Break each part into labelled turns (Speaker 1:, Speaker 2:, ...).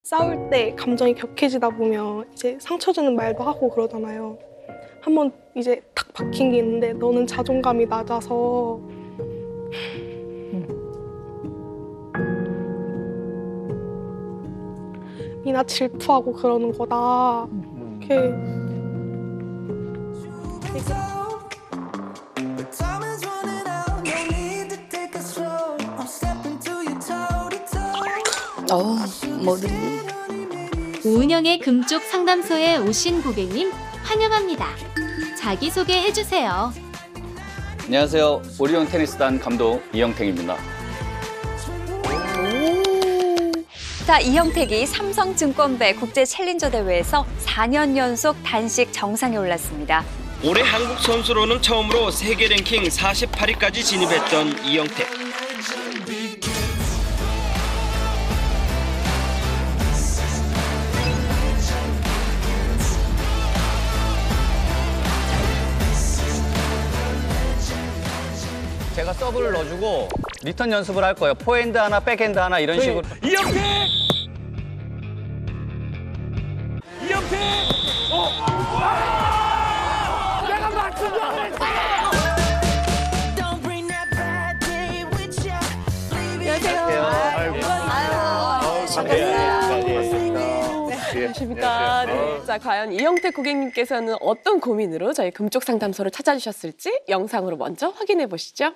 Speaker 1: 싸울 때 감정이 격해지다 보면 이제 상처 주는 말도 하고 그러잖아요. 한번 이제 탁 박힌 게 있는데 너는 자존감이 낮아서 이나 질투하고 그러는 거다. 이렇게
Speaker 2: 뭐든.
Speaker 3: 오은영의 금쪽 상담소에 오신 고객님 환영합니다. 자기소개 해주세요.
Speaker 4: 안녕하세요. 오리온 테니스단 감독 이영택입니다.
Speaker 2: 자, 이영택이 삼성증권배 국제 챌린저 대회에서 4년 연속 단식 정상에 올랐습니다.
Speaker 5: 올해 한국 선수로는 처음으로 세계 랭킹 48위까지 진입했던 이영택.
Speaker 4: 제가 서브를 넣어주고 리턴 연습을 할 거예요. 포핸드 하나, 백핸드 하나 이런 식으로.
Speaker 5: 이영택! 이영택! 내가 맞춘 줄 알았어!
Speaker 6: 안녕하십니까. 네. 자, 과연 이영택 고객님께서는 어떤 고민으로 저희 금쪽 상담소를 찾아주셨을지 영상으로 먼저 확인해 보시죠.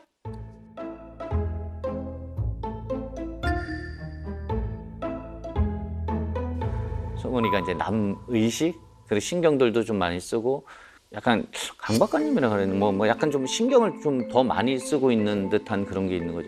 Speaker 7: 성훈이가 이제 남의식 그리고 신경들도 좀 많이 쓰고 약간 강박관념이라 그러는 뭐 약간 좀 신경을 좀 더 많이 쓰고 있는 듯한 그런 게 있는 거죠.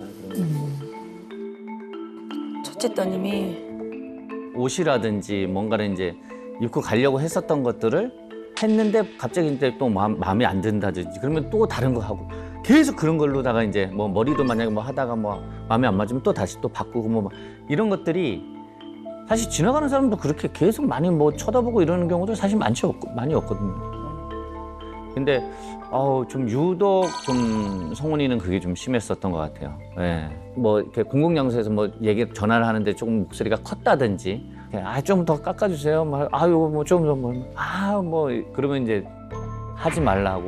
Speaker 2: 첫째 따님이
Speaker 7: 옷이라든지 뭔가를 이제 입고 가려고 했었던 것들을 했는데 갑자기 이제 또 마음에 안 든다든지 그러면 또 다른 거 하고 계속 그런 걸로다가 이제 뭐 머리도 만약에 뭐 하다가 뭐 마음에 안 맞으면 또 다시 또 바꾸고 뭐 이런 것들이 사실 지나가는 사람도 그렇게 계속 많이 뭐 쳐다보고 이러는 경우도 사실 많이 없거든요. 근데 좀 유독 좀 성훈이는 그게 좀 심했었던 것 같아요. 예. 뭐 이렇게 공공장소에서 뭐 전화를 하는데 조금 목소리가 컸다든지 좀 더 깎아주세요. 아유 뭐 좀 더 뭐 그러면 이제 하지 말라고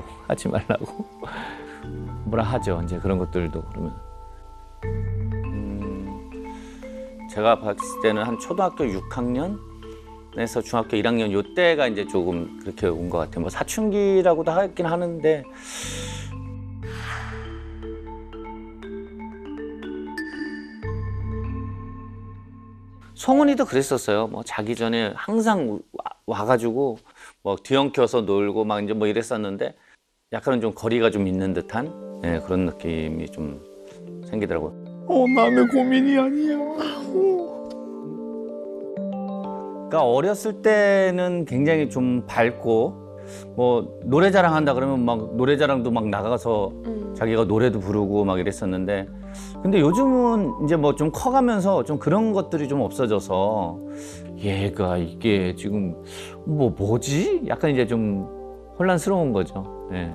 Speaker 7: 뭐라 하죠. 이제 그런 것들도 그러면. 제가 봤을 때는 한 초등학교 6학년에서 중학교 1학년 요때가 이제 조금 그렇게 온 것 같아요. 뭐 사춘기라고도 하긴 하는데 성훈이도 그랬었어요. 뭐 자기 전에 항상 와가지고 뭐 뒤엉켜서 놀고 막 이제 뭐 이랬었는데 약간은 좀 거리가 좀 있는 듯한 그런 느낌이 좀 생기더라고요.
Speaker 8: 남의 고민이 아니야.
Speaker 7: 그러니까 어렸을 때는 굉장히 좀 밝고 뭐 노래자랑 한다 그러면 막 노래자랑도 막 나가서 자기가 노래도 부르고 막 이랬었는데 근데 요즘은 이제 뭐 좀 커가면서 좀 그런 것들이 좀 없어져서 얘가 이게 지금 뭐지? 약간 이제 좀 혼란스러운 거죠. 네.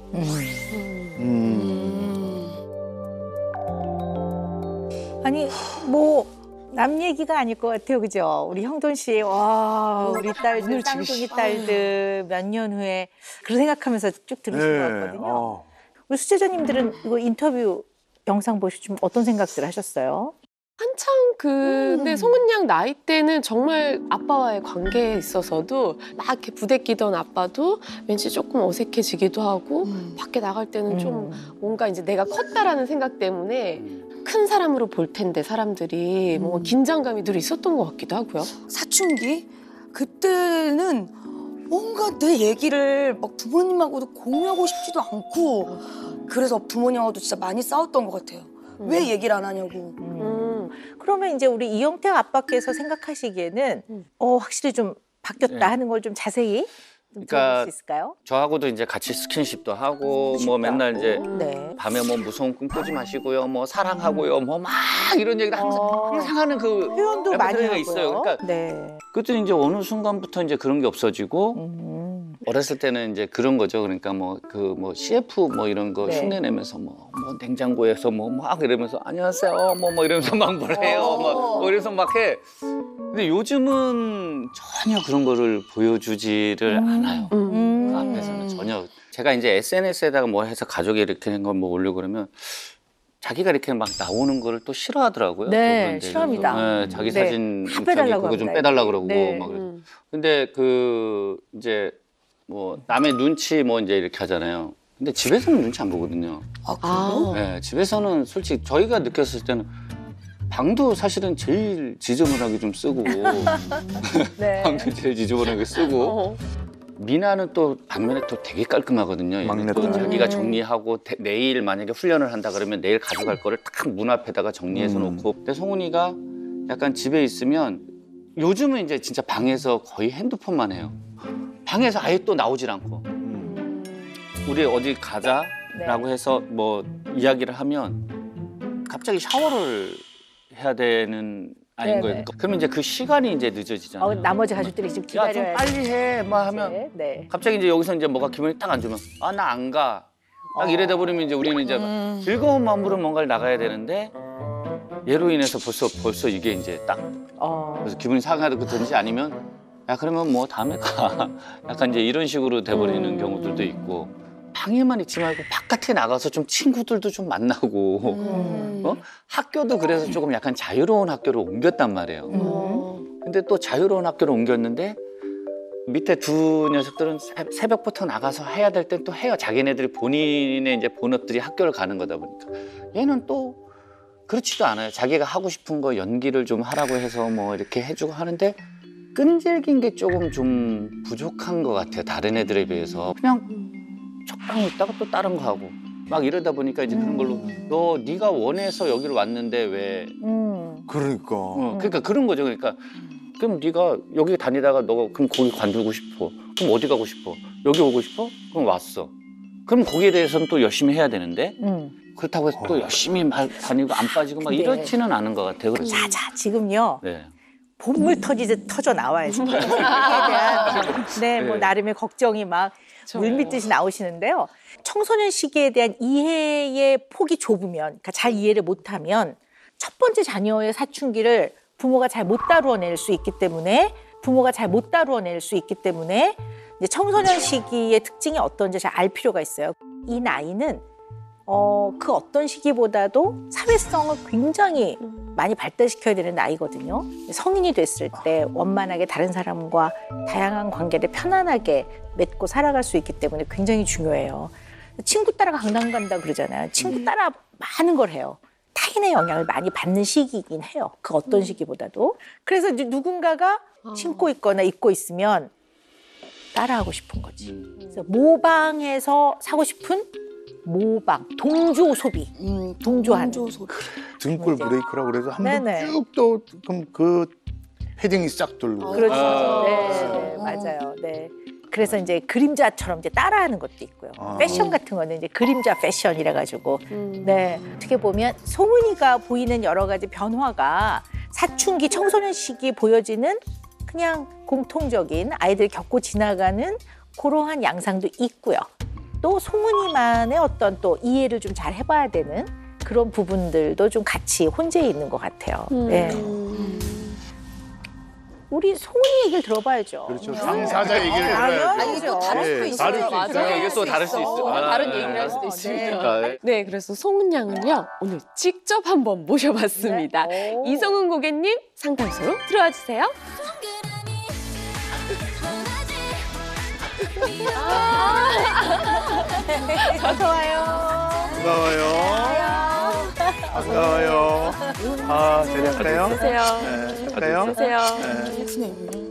Speaker 9: 아니 뭐 남 얘기가 아닐 것 같아요, 그죠? 우리 형돈 씨, 와 우리 딸들, 쌍둥이 딸들 몇 년 후에 그런 생각하면서 쭉 들으신 것 같거든요. 우리 수제자님들은 이거 인터뷰 영상 보시고 좀 어떤 생각들 하셨어요?
Speaker 6: 한창 근데 성은 양 나이 때는 정말 아빠와의 관계에 있어서도 막 이렇게 부대끼던 아빠도 왠지 조금 어색해지기도 하고 밖에 나갈 때는 좀 뭔가 이제 내가 컸다라는 생각 때문에 큰 사람으로 볼 텐데 사람들이 뭔가 긴장감이 늘 있었던 것 같기도 하고요.
Speaker 10: 사춘기? 그때는 뭔가 내 얘기를 막 부모님하고도 공유하고 싶지도 않고 그래서 부모님하고도 진짜 많이 싸웠던 것 같아요. 왜 얘기를 안 하냐고.
Speaker 9: 그러면 이제 우리 이영택 아빠께서 생각하시기에는 확실히 좀 바뀌었다 하는 걸 좀 자세히 좀 들어볼 수 있을까요?
Speaker 7: 저하고도 이제 같이 스킨십도 하고 뭐 맨날 이제
Speaker 9: 네.
Speaker 7: 밤에 뭐 무서운 꿈 꾸지 마시고요, 뭐 사랑하고요, 뭐 막 이런 얘기를 항상 하는 그
Speaker 9: 표현도 많이
Speaker 7: 레퍼토리가
Speaker 9: 하고요.
Speaker 7: 있어요. 그러니까 그때 이제 어느 순간부터 이제 그런 게 없어지고 어렸을 때는 이제 그런 거죠. 그러니까 뭐 CF 뭐 이런 거 흉내 내면서 뭐 냉장고에서 뭐 막 이러면서 안녕하세요 뭐 이러면서 막 뭐래요, 뭐 이러면서 막 해.
Speaker 4: 근데 요즘은 전혀 그런 거를 보여주지를 않아요. 그 앞에서는 전혀. 제가 이제 SNS에다가 뭐 해서 가족이 이렇게 된 거 뭐 올리고 그러면 자기가 이렇게 막 나오는 거를 또 싫어하더라고요.
Speaker 9: 네,
Speaker 4: 그런데
Speaker 9: 싫어합니다.
Speaker 4: 그래서, 네, 자기
Speaker 9: 네,
Speaker 4: 사진
Speaker 9: 다 빼달라고
Speaker 4: 그거 좀
Speaker 9: 합니다.
Speaker 4: 빼달라 그러고
Speaker 9: 네.
Speaker 4: 막 그래서. 근데 그 이제 뭐 남의 눈치 뭐 이제 이렇게 하잖아요. 근데 집에서는 눈치 안 보거든요.
Speaker 10: 아, 그래요?
Speaker 4: 네, 집에서는 솔직히 저희가 느꼈을 때는 방도 사실은 제일 지저분하게 좀 쓰고
Speaker 9: 네.
Speaker 4: 방도 제일 지저분하게 쓰고 미나는 또 반면에 또 되게 깔끔하거든요. 얘는
Speaker 8: 막내
Speaker 4: 또
Speaker 8: 딸.
Speaker 4: 자기가 정리하고 내일 만약에 훈련을 한다 그러면 내일 가져갈 거를 딱 문 앞에다가 정리해서 놓고. 근데 성훈이가 약간 집에 있으면 요즘은 이제 진짜 방에서 거의 핸드폰만 해요. 방에서 아예 또 나오질 않고 우리 어디 가자라고 해서 뭐 이야기를 하면 갑자기 샤워를 해야 되는 아닌 거예요. 그러면 이제 그 시간이 이제 늦어지잖아요.
Speaker 9: 나머지 가족들이 지금
Speaker 4: 야, 좀
Speaker 9: 기다려야
Speaker 4: 빨리 해. 막 하면
Speaker 9: 네.
Speaker 4: 갑자기 이제 여기서 이제 뭐가 기분이 딱 안 좋으면 아, 나 안 가. 딱 이래다 버리면 이제 우리는 이제 즐거운 마음으로 뭔가를 나가야 되는데 얘로 인해서 벌써 이게 이제 딱 그래서 기분이 상하든지 아니면 야, 그러면 뭐 다음에 가. 약간 이제 이런 식으로 돼버리는 경우들도 있고 방에만 있지 말고 바깥에 나가서 좀 친구들도 좀 만나고 학교도 그래서 조금 약간 자유로운 학교로 옮겼단 말이에요. 근데 또 자유로운 학교로 옮겼는데 밑에 두 녀석들은 새벽부터 나가서 해야 될 땐 또 해요. 자기네들이 본인의 이제 본업들이 학교를 가는 거다 보니까. 얘는 또 그렇지도 않아요. 자기가 하고 싶은 거 연기를 좀 하라고 해서 뭐 이렇게 해주고 하는데 끈질긴 게 조금 좀 부족한 것 같아요. 다른 애들에 비해서. 그냥 적당히 있다가 또 다른 거 하고 막 이러다 보니까 이제 그런 걸로 네가 원해서 여기를 왔는데 왜
Speaker 8: 그러니까.
Speaker 4: 그러니까 그런 거죠. 그러니까 그럼 네가 여기 다니다가 너가 그럼 거기 관두고 싶어. 그럼 어디 가고 싶어? 여기 오고 싶어? 그럼 왔어. 그럼 거기에 대해서는 또 열심히 해야 되는데 그렇다고 해서 또 열심히 다니고 안 빠지고 막 이렇지는 않은 것 같아요. 그래서.
Speaker 9: 자, 지금요.
Speaker 4: 네.
Speaker 9: 본물 터지듯 터져 나와요. 지금. 거기에 대한 뭐 나름의 걱정이 막 물밀듯이 나오시는데요. 청소년 시기에 대한 이해의 폭이 좁으면, 그러니까 잘 이해를 못하면 첫 번째 자녀의 사춘기를 부모가 잘 못 다루어낼 수 있기 때문에 이제 청소년 시기의 특징이 어떤지 잘 알 필요가 있어요. 이 나이는 그 어떤 시기보다도 사회성을 굉장히 많이 발달시켜야 되는 나이거든요. 성인이 됐을 때 원만하게 다른 사람과 다양한 관계를 편안하게 맺고 살아갈 수 있기 때문에 굉장히 중요해요. 친구 따라 강당 간다 그러잖아요. 친구 따라 많은 걸 해요. 타인의 영향을 많이 받는 시기이긴 해요. 그 어떤 시기보다도. 그래서 이제 누군가가 신고 있거나 입고 있으면 따라하고 싶은 거지. 그래서 모방해서 사고 싶은 모방, 동조 소비, 동조하는.
Speaker 8: 등골 브레이크라고 그래서 한번
Speaker 9: 네네.
Speaker 8: 쭉 또 그럼 그 패딩이 싹 돌고.
Speaker 9: 그렇죠. 네, 맞아요. 네. 그래서 이제 그림자처럼 이제 따라하는 것도 있고요. 패션 같은 거는 이제 그림자 패션이라 가지고. 네. 어떻게 보면 송은이가 보이는 여러 가지 변화가 사춘기 청소년 시기에 보여지는 그냥 공통적인 아이들이 겪고 지나가는 그러한 양상도 있고요. 또 송은이만의 어떤 또 이해를 좀 잘 해봐야 되는 그런 부분들도 좀 같이 혼재해 있는 것 같아요. 네. 우리 송은이 얘기를 들어봐야죠.
Speaker 8: 그렇죠. 당사자 얘기를 들어야죠.
Speaker 9: 아니, 이게 또 다를 수도 있어요.
Speaker 8: 다를 수
Speaker 6: 맞아요.
Speaker 8: 있어요.
Speaker 4: 이게 또 다를 수 있어.
Speaker 6: 다른 얘기를 할 수도 있습니다.
Speaker 4: 네.
Speaker 6: 네, 그래서 송은 양은요 오늘 직접 한번 모셔봤습니다. 이성은 고객님 상담소로 들어와 주세요.
Speaker 9: 어서 와요.
Speaker 8: 반가워요. 반가워요. 아, 제작할까요?
Speaker 6: 주세요.
Speaker 8: 네, 할까요?
Speaker 6: 주세요.
Speaker 8: 네.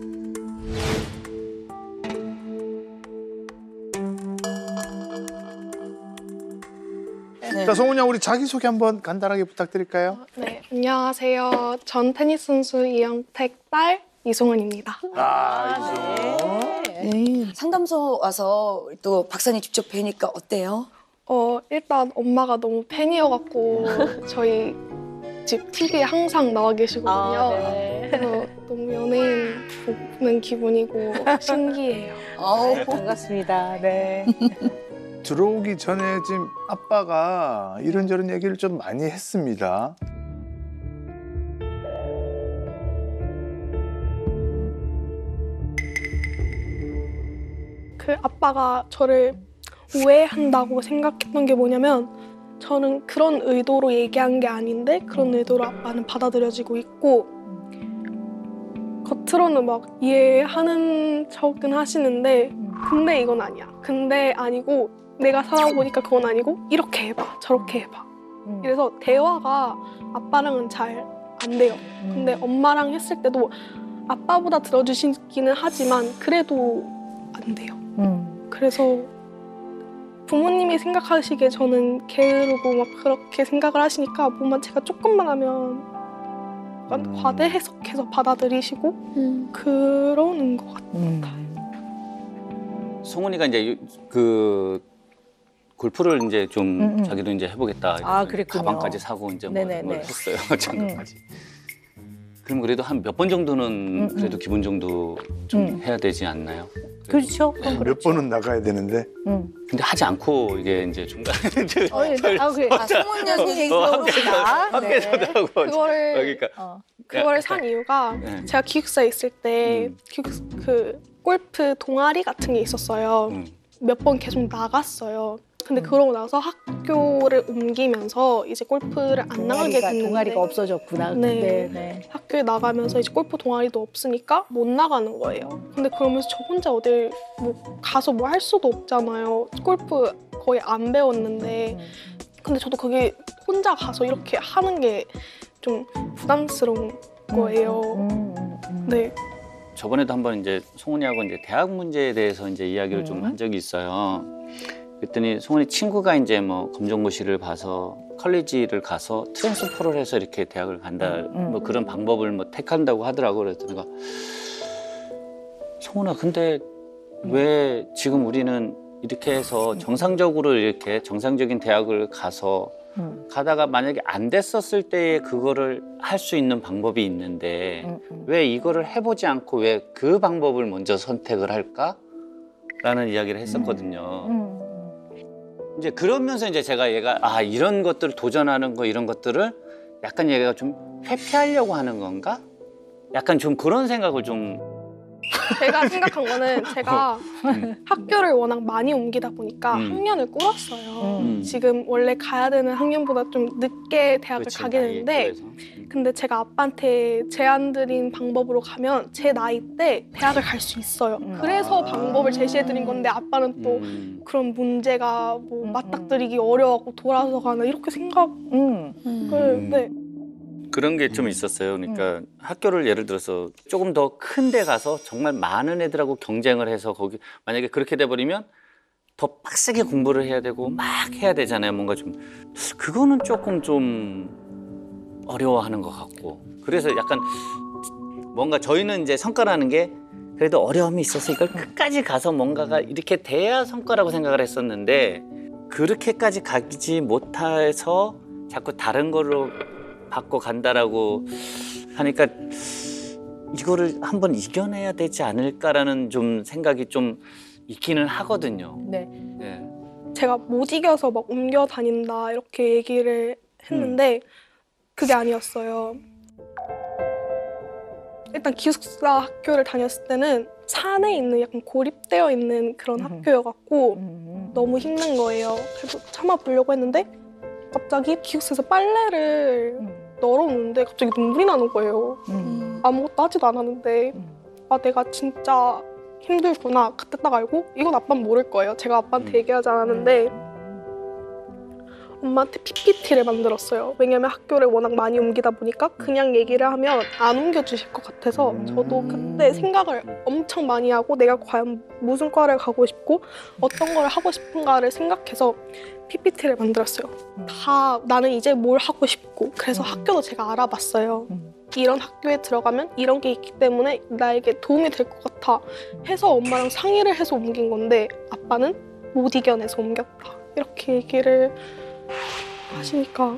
Speaker 8: 자, 송은 양 우리 자기소개 한번 간단하게 부탁드릴까요?
Speaker 1: 네, 안녕하세요. 전 테니스 선수 이영택 딸 이송은입니다.
Speaker 10: 상담소 와서 또 박사님 직접 뵈니까 어때요?
Speaker 1: 일단 엄마가 너무 팬이어갖고 저희 집 TV에 항상 나와 계시거든요. 그래서 너무 연예인 보는 기분이고 신기해요.
Speaker 9: 반갑습니다. 네.
Speaker 8: 들어오기 전에 지금 아빠가 이런저런 얘기를 좀 많이 했습니다.
Speaker 1: 그 아빠가 저를 오해한다고 생각했던 게 뭐냐면 저는 그런 의도로 얘기한 게 아닌데 그런 의도로 아빠는 받아들여지고 있고 겉으로는 막 이해하는 척은 하시는데 근데 이건 아니야. 근데 아니고 내가 살아보니까 그건 아니고 이렇게 해봐 저렇게 해봐. 그래서 대화가 아빠랑은 잘 안 돼요. 근데 엄마랑 했을 때도 아빠보다 들어주시기는 하지만 그래도 안 돼요. 그래서 부모님이 생각하시기에 저는 게으르고 막 그렇게 생각을 하시니까 뭐만 제가 조금만 하면 약간 과대 해석해서 받아들이시고 그러는 것 같아요.
Speaker 4: 송은이가 이제 그 골프를 이제 좀 자기도 이제 해보겠다.
Speaker 9: 아, 그랬군요.
Speaker 4: 가방까지 사고 이제 뭐
Speaker 9: 네네네.
Speaker 4: 뭘 했어요. 장난까지. 그럼 그래도 한 몇 번 정도는 그래도 기본 정도 좀 해야 되지 않나요?
Speaker 9: 그렇죠.
Speaker 8: 몇 번은 나가야 되는데.
Speaker 4: 근데 하지 않고 이게 이제 중간에 이제
Speaker 9: 그래.
Speaker 10: 송은양
Speaker 9: 얘기 들어봅시다.
Speaker 4: 학교에서도 하고
Speaker 1: 그거를
Speaker 4: 그러니까
Speaker 1: 그걸 산 이유가
Speaker 4: 네.
Speaker 1: 제가 기숙사에 있을 때 그 골프 동아리 같은 게 있었어요. 몇 번 계속 나갔어요. 근데 그러고 나서 학교를 옮기면서 이제 골프를 안 나가게 됐는데
Speaker 9: 동아리가 없어졌구나.
Speaker 1: 네. 학교에 나가면서 이제 골프 동아리도 없으니까 못 나가는 거예요. 근데 그러면서 저 혼자 어딜 뭐 가서 뭐 할 수도 없잖아요. 골프 거의 안 배웠는데 근데 저도 그게 혼자 가서 이렇게 하는 게 좀 부담스러운 거예요. 네.
Speaker 4: 저번에도 한번 이제 송은이하고 이제 대학 문제에 대해서 이제 이야기를 좀 한 적이 있어요. 그랬더니 송은이 친구가 이제 뭐 검정고시를 봐서 컬리지를 가서 트랜스퍼를 해서 이렇게 대학을 간다 뭐 그런 방법을 뭐 택한다고 하더라고. 그랬더니 내가 송은아 근데 왜 지금 우리는 이렇게 해서 정상적으로 이렇게 정상적인 대학을 가서 가다가 만약에 안 됐었을 때에 그거를 할 수 있는 방법이 있는데 왜 이거를 해보지 않고 왜 그 방법을 먼저 선택을 할까? 라는 이야기를 했었거든요. 이제 그러면서 이제 제가 얘가 이런 것들을 도전하는 거 이런 것들을 약간 얘가 좀 회피하려고 하는 건가? 약간 좀 그런 생각을 좀
Speaker 1: 제가 생각한 거는 제가 학교를 워낙 많이 옮기다 보니까 학년을 꾸렸어요. 지금 원래 가야 되는 학년보다 좀 늦게 대학을
Speaker 4: 그치,
Speaker 1: 가게 되는데 근데 제가 아빠한테 제안 드린 방법으로 가면 제 나이 때 대학을 갈 수 있어요. 그래서 방법을 제시해 드린 건데 아빠는 또 그런 문제가 뭐 맞닥뜨리기 어려워하고 돌아서 가나 이렇게 생각을 네.
Speaker 4: 그런 게 좀 있었어요. 그러니까 학교를 예를 들어서 조금 더 큰 데 가서 정말 많은 애들하고 경쟁을 해서 거기 만약에 그렇게 돼버리면 더 빡세게 공부를 해야 되고 막 해야 되잖아요. 뭔가 좀 그거는 조금 좀 어려워하는 것 같고 그래서 약간 뭔가 저희는 이제 성과라는 게 그래도 어려움이 있어서 이걸 끝까지 가서 뭔가가 이렇게 돼야 성과라고 생각을 했었는데 그렇게까지 가지 못해서 자꾸 다른 걸로 받고 간다라고 하니까 이거를 한번 이겨내야 되지 않을까라는 좀 생각이 좀 있기는 하거든요.
Speaker 1: 네. 제가 못 이겨서 막 옮겨 다닌다 이렇게 얘기를 했는데 그게 아니었어요. 일단 기숙사 학교를 다녔을 때는 산에 있는 약간 고립되어 있는 그런 학교여갖고 너무 힘든 거예요. 그래서 참아보려고 했는데 갑자기 기숙사에서 빨래를 널어놓는데 갑자기 눈물이 나는 거예요. 아무것도 하지도 않았는데 내가 진짜 힘들구나 그때 딱 알고 이건 아빠는 모를 거예요. 제가 아빠한테 얘기하지 않았는데 엄마한테 PPT를 만들었어요. 왜냐면 학교를 워낙 많이 옮기다 보니까 그냥 얘기를 하면 안 옮겨주실 것 같아서 저도 그때 생각을 엄청 많이 하고 내가 과연 무슨 과를 가고 싶고 어떤 걸 하고 싶은가를 생각해서 PPT를 만들었어요. 다 나는 이제 뭘 하고 싶고 그래서 학교도 제가 알아봤어요. 이런 학교에 들어가면 이런 게 있기 때문에 나에게 도움이 될 것 같아 해서 엄마랑 상의를 해서 옮긴 건데 아빠는 못 이겨내서 옮겼다 이렇게 얘기를 하시니까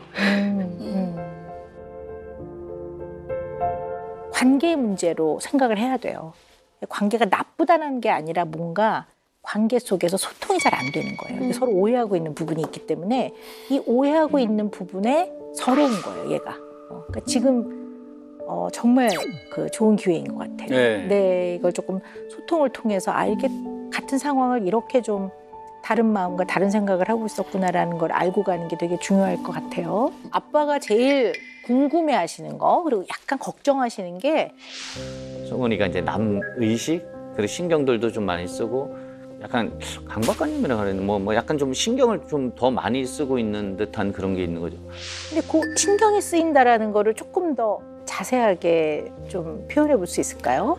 Speaker 9: 관계 문제로 생각을 해야 돼요. 관계가 나쁘다는 게 아니라 뭔가 관계 속에서 소통이 잘 안 되는 거예요. 서로 오해하고 있는 부분이 있기 때문에 이 오해하고 있는 부분에 서러운 거예요, 얘가. 그러니까 지금 정말 그 좋은 기회인 것 같아요. 네, 이걸 조금 소통을 통해서 같은 상황을 이렇게 좀 다른 마음과 다른 생각을 하고 있었구나라는 걸 알고 가는 게 되게 중요할 것 같아요. 아빠가 제일 궁금해하시는 거 그리고 약간 걱정하시는 게
Speaker 7: 성훈이가 이제 남 의식 그리고 신경들도 좀 많이 쓰고 약간 강박관념이라 그러는 뭐 약간 좀 신경을 좀 더 많이 쓰고 있는 듯한 그런 게 있는 거죠.
Speaker 9: 근데 그 신경이 쓰인다라는 거를 조금 더 자세하게 좀 표현해 볼 수 있을까요?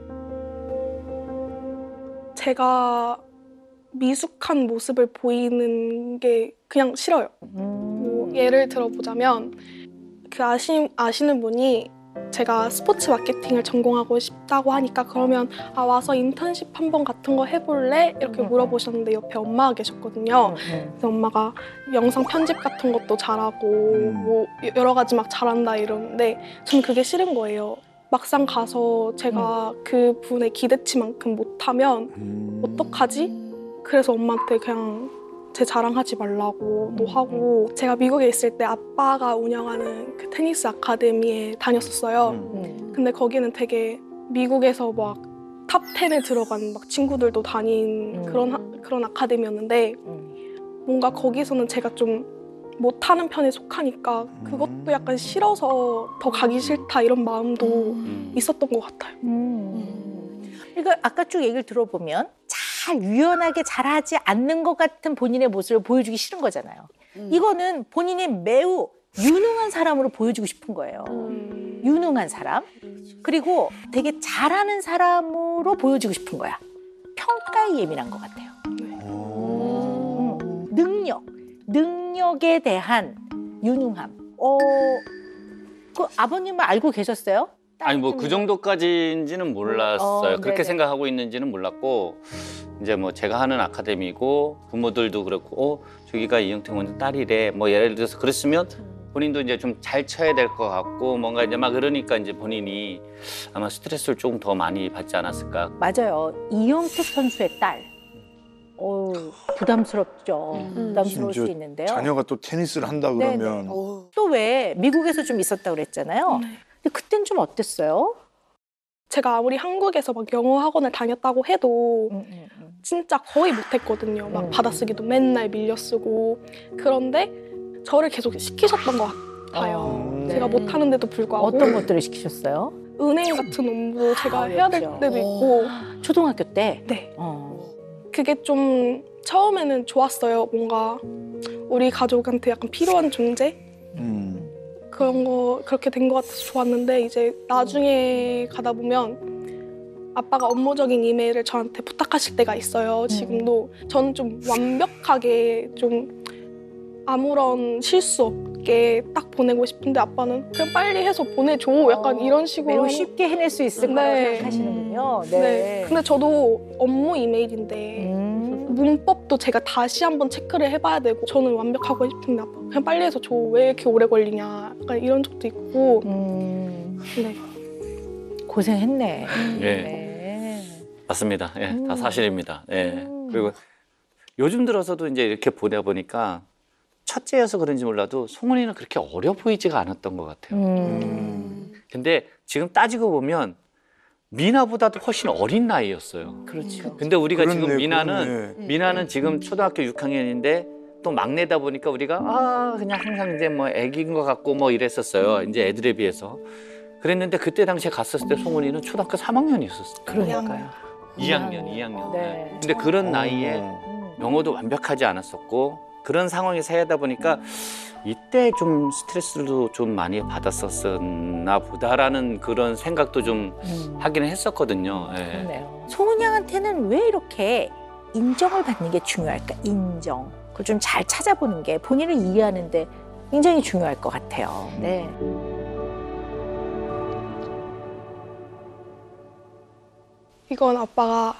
Speaker 1: 제가 미숙한 모습을 보이는 게 그냥 싫어요. 뭐 예를 들어보자면 그 아시는 분이 제가 스포츠 마케팅을 전공하고 싶다고 하니까 그러면 와서 인턴십 한번 같은 거 해볼래? 이렇게 물어보셨는데 옆에 엄마가 계셨거든요. 그래서 엄마가 영상 편집 같은 것도 잘하고 뭐 여러 가지 막 잘한다 이러는데 전 그게 싫은 거예요. 막상 가서 제가 그 분의 기대치만큼 못하면 어떡하지? 그래서 엄마한테 그냥 제 자랑하지 말라고도 하고 제가 미국에 있을 때 아빠가 운영하는 그 테니스 아카데미에 다녔었어요. 근데 거기는 되게 미국에서 막 탑 10에 들어간 막 친구들도 다닌 그런 아카데미였는데 뭔가 거기서는 제가 좀 못하는 편에 속하니까 그것도 약간 싫어서 더 가기 싫다 이런 마음도 있었던 것 같아요.
Speaker 9: 그러니까 아까 쭉 얘기를 들어보면 잘 유연하게 잘하지 않는 것 같은 본인의 모습을 보여주기 싫은 거잖아요. 이거는 본인이 매우 유능한 사람으로 보여주고 싶은 거예요. 유능한 사람. 그리고 되게 잘하는 사람으로 보여주고 싶은 거야. 평가에 예민한 것 같아요. 능력에 대한 유능함. 그 아버님은 알고 계셨어요?
Speaker 4: 아니 뭐 그 정도까지인지는 몰랐어요. 그렇게
Speaker 9: 네네.
Speaker 4: 생각하고 있는지는 몰랐고 이제 뭐 제가 하는 아카데미고 부모들도 그렇고 저기가 이영택 원장 딸이래 뭐 예를 들어서 그랬으면 본인도 이제 좀 잘 쳐야 될 것 같고 뭔가 이제 막 그러니까 이제 본인이 아마 스트레스를 조금 더 많이 받지 않았을까.
Speaker 9: 맞아요. 이영택 선수의 딸. 부담스럽죠. 부담스러울 수 있는데요.
Speaker 8: 자녀가 또 테니스를 한다 그러면
Speaker 9: 또 왜 미국에서 좀 있었다고 그랬잖아요. 근데 그땐 좀 어땠어요?
Speaker 1: 제가 아무리 한국에서 막 영어 학원을 다녔다고 해도 진짜 거의 못했거든요. 막 받아쓰기도 맨날 밀려 쓰고 그런데 저를 계속 시키셨던 것 같아요. 제가 못하는데도 불구하고
Speaker 9: 어떤 것들을 시키셨어요?
Speaker 1: 은행 같은 업무도 제가 해야 될 때도 있고
Speaker 9: 초등학교 때?
Speaker 1: 네. 그게 좀 처음에는 좋았어요. 뭔가 우리 가족한테 약간 필요한 존재? 그런 거 그렇게 된 것 같아서 좋았는데 이제 나중에 가다 보면 아빠가 업무적인 이메일을 저한테 부탁하실 때가 있어요. 지금도 저는 좀 완벽하게 좀 아무런 실수 없게 딱 보내고 싶은데 아빠는 그냥 빨리 해서 보내줘 약간 이런 식으로
Speaker 9: 매우 쉽게 해낼 수 있을 거라고 생각하시는군요.
Speaker 1: 네. 근데 저도 업무 이메일인데 문법도 제가 다시 한번 체크를 해봐야 되고 저는 완벽하고 싶은데 아빠 그냥 빨리 해서 줘. 왜 이렇게 오래 걸리냐 약간 이런 적도 있고 네.
Speaker 9: 고생했네.
Speaker 4: 네. 맞습니다. 예, 다 사실입니다. 예. 그리고 요즘 들어서도 이제 이렇게 보다 보니까 첫째여서 그런지 몰라도 송은이는 그렇게 어려 보이지가 않았던 것 같아요. 근데 지금 따지고 보면 미나보다도 훨씬 어린 나이였어요.
Speaker 9: 그렇죠.
Speaker 4: 근데 우리가
Speaker 8: 그렇네,
Speaker 4: 지금 미나는 지금 초등학교 6학년인데 또 막내다 보니까 우리가 그냥 항상 이제 뭐 애기인 것 같고 뭐 이랬었어요. 이제 애들에 비해서. 그랬는데 그때 당시에 갔었을 때 송은이는 초등학교 3학년이었었어요.
Speaker 9: 그러니까요.
Speaker 4: 2학년.
Speaker 9: 네.
Speaker 4: 근데 그런 나이에 영어도 완벽하지 않았었고 그런 상황에서 하다 보니까 이때 좀 스트레스도 좀 많이 받았었나 보다라는 그런 생각도 좀 하긴 했었거든요. 예.
Speaker 9: 그러네요. 송은 양한테는 왜 이렇게 인정을 받는 게 중요할까? 인정. 그걸 좀 잘 찾아보는 게 본인을 이해하는데 굉장히 중요할 것 같아요. 네.
Speaker 1: 이건 아빠가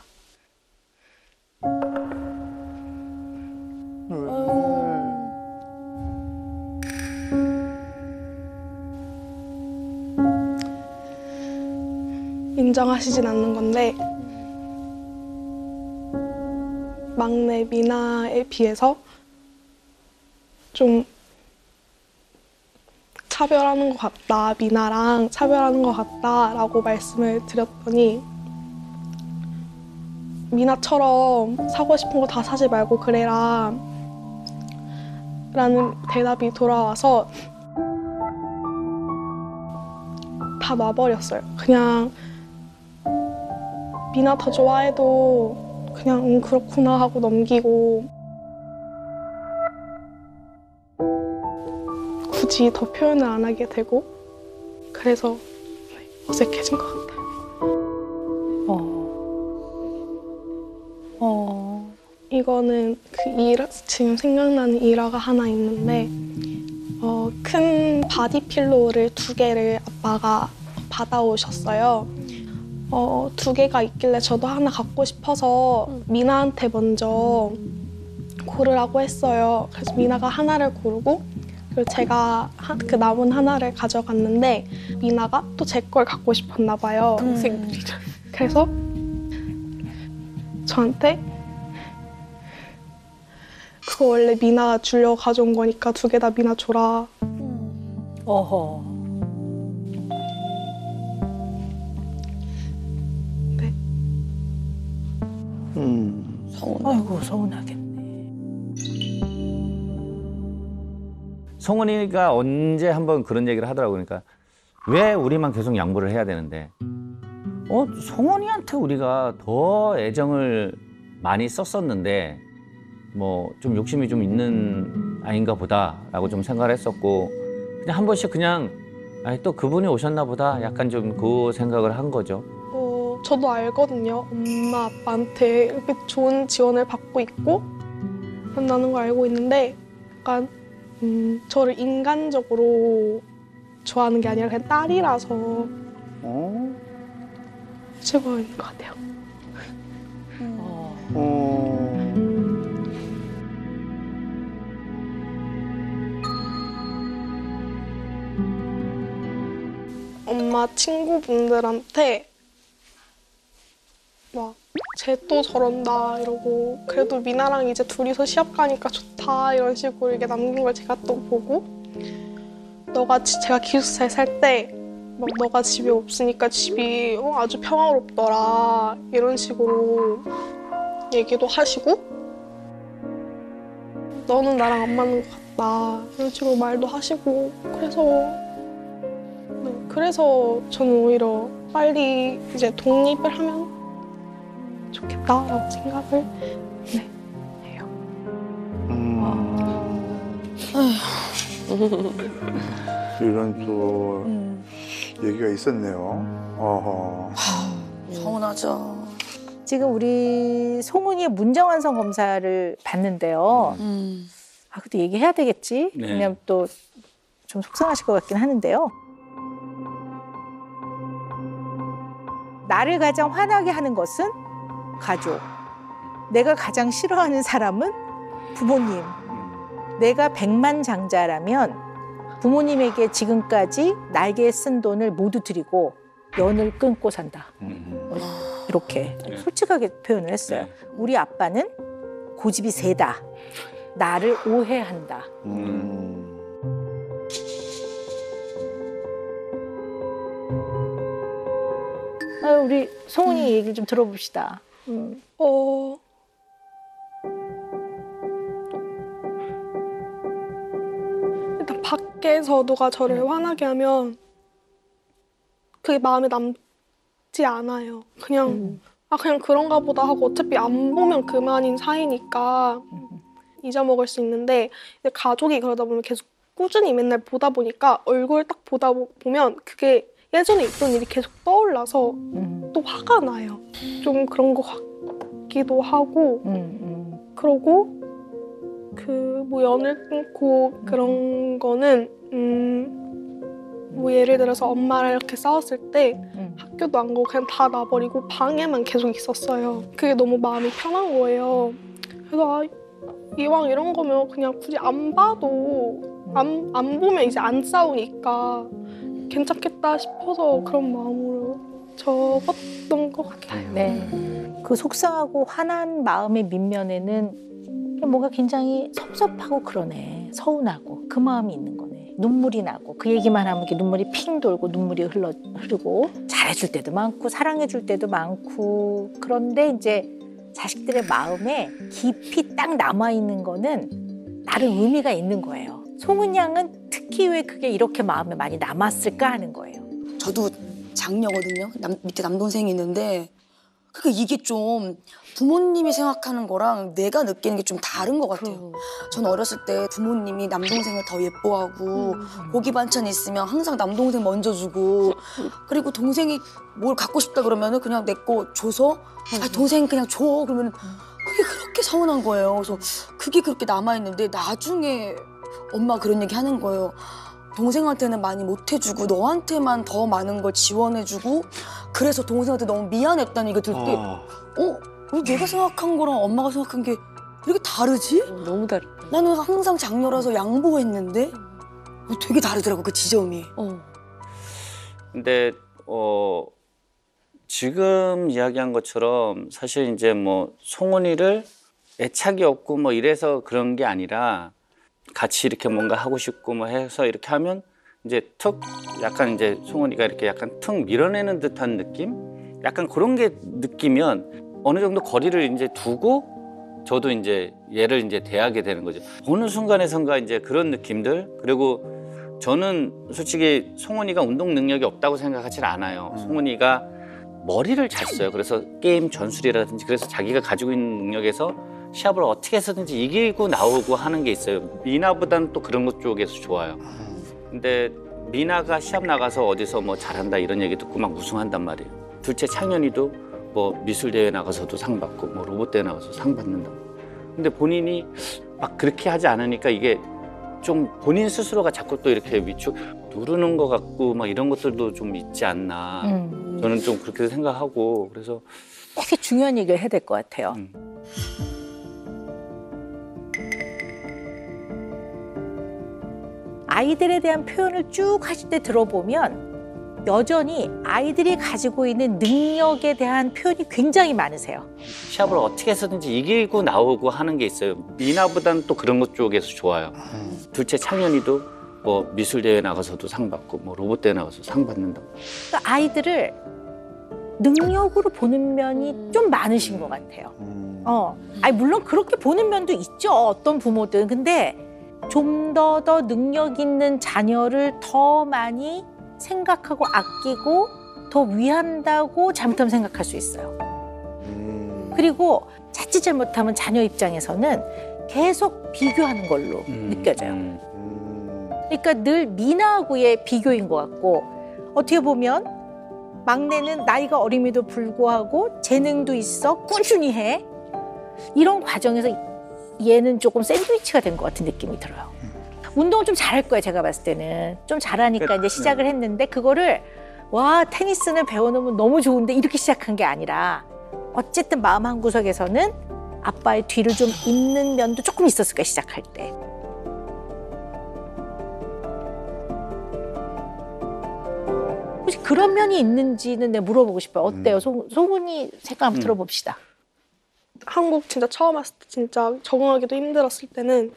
Speaker 1: 인정하시진 않는 건데 막내 미나에 비해서 좀 차별하는 것 같다, 미나랑 차별하는 것 같다라고 말씀을 드렸더니 미나처럼 사고 싶은 거 다 사지 말고 그래라 라는 대답이 돌아와서 다 놔버렸어요. 그냥 미나 더 좋아해도 그냥 그렇구나 하고 넘기고 굳이 더 표현을 안 하게 되고 그래서 어색해진 것 같아요. 이거는 지금 생각나는 일화가 하나 있는데 큰 바디 필로우를 2개를 아빠가 받아오셨어요. 2개가 있길래 저도 하나 갖고 싶어서 미나한테 먼저 고르라고 했어요. 그래서 미나가 하나를 고르고 그리고 제가 그 남은 하나를 가져갔는데 미나가 또 제 걸 갖고 싶었나 봐요. 동생들이죠. 그래서 저한테 그거 원래 미나가 주려고 가져온 거니까 2개 다 미나 줘라.
Speaker 9: 어허.
Speaker 1: 네.
Speaker 9: 아이고 서운하겠네.
Speaker 7: 성훈이가 언제 한번 그런 얘기를 하더라고요. 그러니까 왜 우리만 계속 양보를 해야 되는데 성훈이한테 우리가 더 애정을 많이 썼었는데 뭐 좀 욕심이 좀 있는 아이인가 보다라고 좀 생각을 했었고 그냥 한 번씩 그냥 또 그분이 오셨나 보다 약간 좀 그 생각을 한 거죠.
Speaker 1: 저도 알거든요. 엄마 아빠한테 이렇게 좋은 지원을 받고 있고 그런다는 걸 알고 있는데 약간 저를 인간적으로 좋아하는 게 아니라 그냥 딸이라서 최고인 것 같아요. 엄마 친구분들한테 막 쟤 또 저런다 이러고 그래도 미나랑 이제 둘이서 시합 가니까 좋다 이런 식으로 이게 남긴 걸 제가 또 보고 제가 기숙사에 살 때 막 너가 집에 없으니까 집이 아주 평화롭더라 이런 식으로 얘기도 하시고 너는 나랑 안 맞는 것 같다 이런 식으로 말도 하시고 그래서 저는 오히려 빨리 이제 독립을 하면 좋겠다라고 생각을 해요.
Speaker 8: 이런 또 얘기가 있었네요.
Speaker 10: 서운하죠.
Speaker 9: 지금 우리 송은이의 문정환성 검사를 봤는데요. 그래도 얘기해야 되겠지?
Speaker 7: 네.
Speaker 9: 왜냐면 또 좀 속상하실 것 같긴 하는데요. 나를 가장 화나게 하는 것은 가족. 내가 가장 싫어하는 사람은 부모님. 내가 백만장자라면 부모님에게 지금까지 나에게 쓴 돈을 모두 드리고 연을 끊고 산다. 이렇게 솔직하게 표현을 했어요. 우리 아빠는 고집이 세다. 나를 오해한다. 우리 송은이 얘기를 좀 들어봅시다.
Speaker 1: 일단 밖에서 누가 저를 화나게 하면 그게 마음에 남지 않아요. 그냥 그냥 그런가 보다 하고 어차피 안 보면 그만인 사이니까 잊어먹을 수 있는데 가족이 그러다 보면 계속 꾸준히 맨날 보다 보니까 얼굴 딱 보다 보면 그게 예전에 있던 일이 계속 떠올라서 또 화가 나요. 좀 그런 거 같기도 하고 그러고 뭐 연을 끊고 그런 거는 뭐 예를 들어서 엄마랑 이렇게 싸웠을 때 학교도 안 가고 그냥 다 놔버리고 방에만 계속 있었어요. 그게 너무 마음이 편한 거예요. 그래서 이왕 이런 거면 그냥 굳이 안 봐도 안 보면 이제 안 싸우니까 괜찮겠다 싶어서 그런 마음으로 적었던 것 같아요.
Speaker 9: 네. 그 속상하고 화난 마음의 밑면에는 뭔가 굉장히 섭섭하고 그러네. 서운하고 그 마음이 있는 거네. 눈물이 나고 그 얘기만 하면 이렇게 눈물이 핑 돌고 눈물이 흐르고 잘해줄 때도 많고 사랑해줄 때도 많고 그런데 이제 자식들의 마음에 깊이 딱 남아있는 거는 나름 의미가 있는 거예요. 송은 양은 특히 왜 그게 이렇게 마음에 많이 남았을까 하는 거예요.
Speaker 10: 저도 장녀거든요. 밑에 남동생이 있는데 그러니까 이게 좀 부모님이 생각하는 거랑 내가 느끼는 게 좀 다른 것 같아요. 전 어렸을 때 부모님이 남동생을 더 예뻐하고 고기 반찬 있으면 항상 남동생 먼저 주고 그리고 동생이 뭘 갖고 싶다 그러면은 그냥 내 거 줘서 아, 동생 그냥 줘 그러면 그게 그렇게 서운한 거예요. 그래서 그게 그렇게 남아있는데 나중에 엄마가 그런 얘기 하는 거예요. 동생한테는 많이 못 해주고 너한테만 더 많은 걸 지원해주고 그래서 동생한테 너무 미안했다는 얘기 들을 때 왜 내가 생각한 거랑 엄마가 생각한 게 이렇게 다르지?
Speaker 6: 너무 다르다.
Speaker 10: 나는 항상 장녀라서 양보했는데 되게 다르더라고 그 지점이.
Speaker 4: 근데 지금 이야기한 것처럼 사실 이제 뭐 송은이를 애착이 없고 뭐 이래서 그런 게 아니라 같이 이렇게 뭔가 하고 싶고 뭐 해서 이렇게 하면 이제 툭 약간 이제 송은이가 이렇게 약간 툭 밀어내는 듯한 느낌? 약간 그런 게 느끼면 어느 정도 거리를 이제 두고 저도 이제 얘를 이제 대하게 되는 거죠. 어느 순간에선가 이제 그런 느낌들. 그리고 저는 솔직히 송은이가 운동 능력이 없다고 생각하진 않아요. 송은이가 머리를 잘 써요. 그래서 게임 전술이라든지 그래서 자기가 가지고 있는 능력에서 시합을 어떻게 해서든지 이기고 나오고 하는 게 있어요. 미나보다는 또 그런 것 쪽에서 좋아요. 근데 미나가 시합 나가서 어디서 뭐 잘한다 이런 얘기 듣고 막 우승한단 말이에요. 둘째 창현이도 뭐 미술대회 나가서도 상 받고 뭐 로봇대회 나가서 상 받는다. 근데 본인이 막 그렇게 하지 않으니까 이게 좀 본인 스스로가 자꾸 또 이렇게 위축 누르는 것 같고 막 이런 것들도 좀 있지 않나. 저는 좀 그렇게 생각하고 그래서
Speaker 9: 되게 중요한 얘기를 해야 될 것 같아요. 아이들에 대한 표현을 쭉 하실 때 들어보면 여전히 아이들이 가지고 있는 능력에 대한 표현이 굉장히 많으세요.
Speaker 4: 시합을 어떻게 해서든지 이기고 나오고 하는 게 있어요. 미나보다는 또 그런 것 쪽에서 좋아요. 둘째 창현이도 뭐 미술대회 나가서도 상 받고 뭐 로봇대회 나가서 상 받는다.
Speaker 9: 그러니까 아이들을 능력으로 보는 면이 좀 많으신 것 같아요. 아니 물론 그렇게 보는 면도 있죠. 어떤 부모든. 근데 좀 더 능력 있는 자녀를 더 많이 생각하고 아끼고 더 위한다고 잘못하면 생각할 수 있어요. 그리고 자칫 잘못하면 자녀 입장에서는 계속 비교하는 걸로 느껴져요. 그러니까 늘 미나하고의 비교인 것 같고 어떻게 보면 막내는 나이가 어림에도 불구하고 재능도 있어 꾸준히 해. 이런 과정에서 얘는 조금 샌드위치가 된 것 같은 느낌이 들어요. 운동을 좀 잘할 거예요. 제가 봤을 때는. 좀 잘하니까 이제 시작을 했는데 그거를 와 테니스는 배워놓으면 너무 좋은데 이렇게 시작한 게 아니라 어쨌든 마음 한구석에서는 아빠의 뒤를 좀 잇는 면도 조금 있었을 거예요. 시작할 때. 혹시 그런 면이 있는지는 내가 물어보고 싶어요. 어때요? 송은이 생각 한번 들어봅시다.
Speaker 1: 한국 진짜 처음 왔을 때 진짜 적응하기도 힘들었을 때는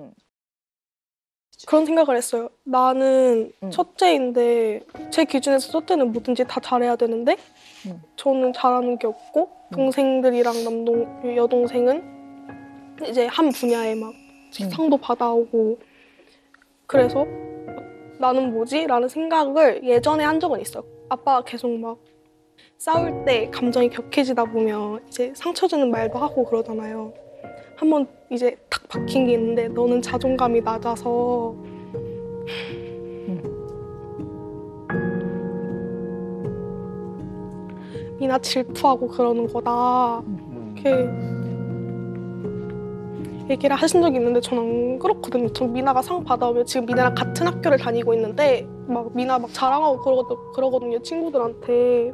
Speaker 1: 그런 생각을 했어요. 나는 첫째인데 제 기준에서 첫째는 뭐든지 다 잘해야 되는데 저는 잘하는 게 없고 동생들이랑 여동생은 이제 한 분야에 막 상도 받아오고 그래서 나는 뭐지? 라는 생각을 예전에 한 적은 있어요. 아빠가 계속 막 싸울 때 감정이 격해지다 보면 이제 상처 주는 말도 하고 그러잖아요. 한번 이제 탁 박힌 게 있는데 너는 자존감이 낮아서 미나 질투하고 그러는 거다 이렇게 얘기를 하신 적이 있는데 저는 안 그렇거든요. 전 미나가 상 받아오면 지금 미나랑 같은 학교를 다니고 있는데 막 미나 막 자랑하고 그러거든요. 친구들한테.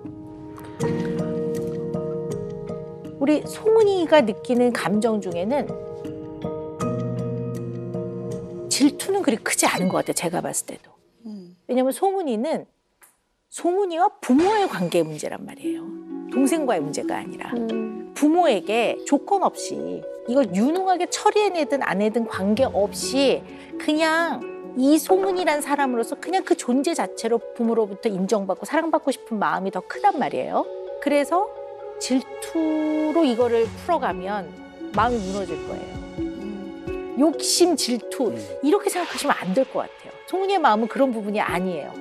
Speaker 9: 우리 송은이가 느끼는 감정 중에는 질투는 그리 크지 않은 것 같아요. 제가 봤을 때도. 왜냐면 송은이와 부모의 관계 문제란 말이에요. 동생과의 문제가 아니라. 부모에게 조건 없이 이걸 유능하게 처리해내든 안 해든 관계없이 그냥 이 송은이란 사람으로서 그냥 그 존재 자체로 부모로부터 인정받고 사랑받고 싶은 마음이 더 크단 말이에요. 그래서 질투로 이거를 풀어가면 마음이 무너질 거예요. 욕심, 질투 이렇게 생각하시면 안 될 것 같아요. 송은이의 마음은 그런 부분이 아니에요.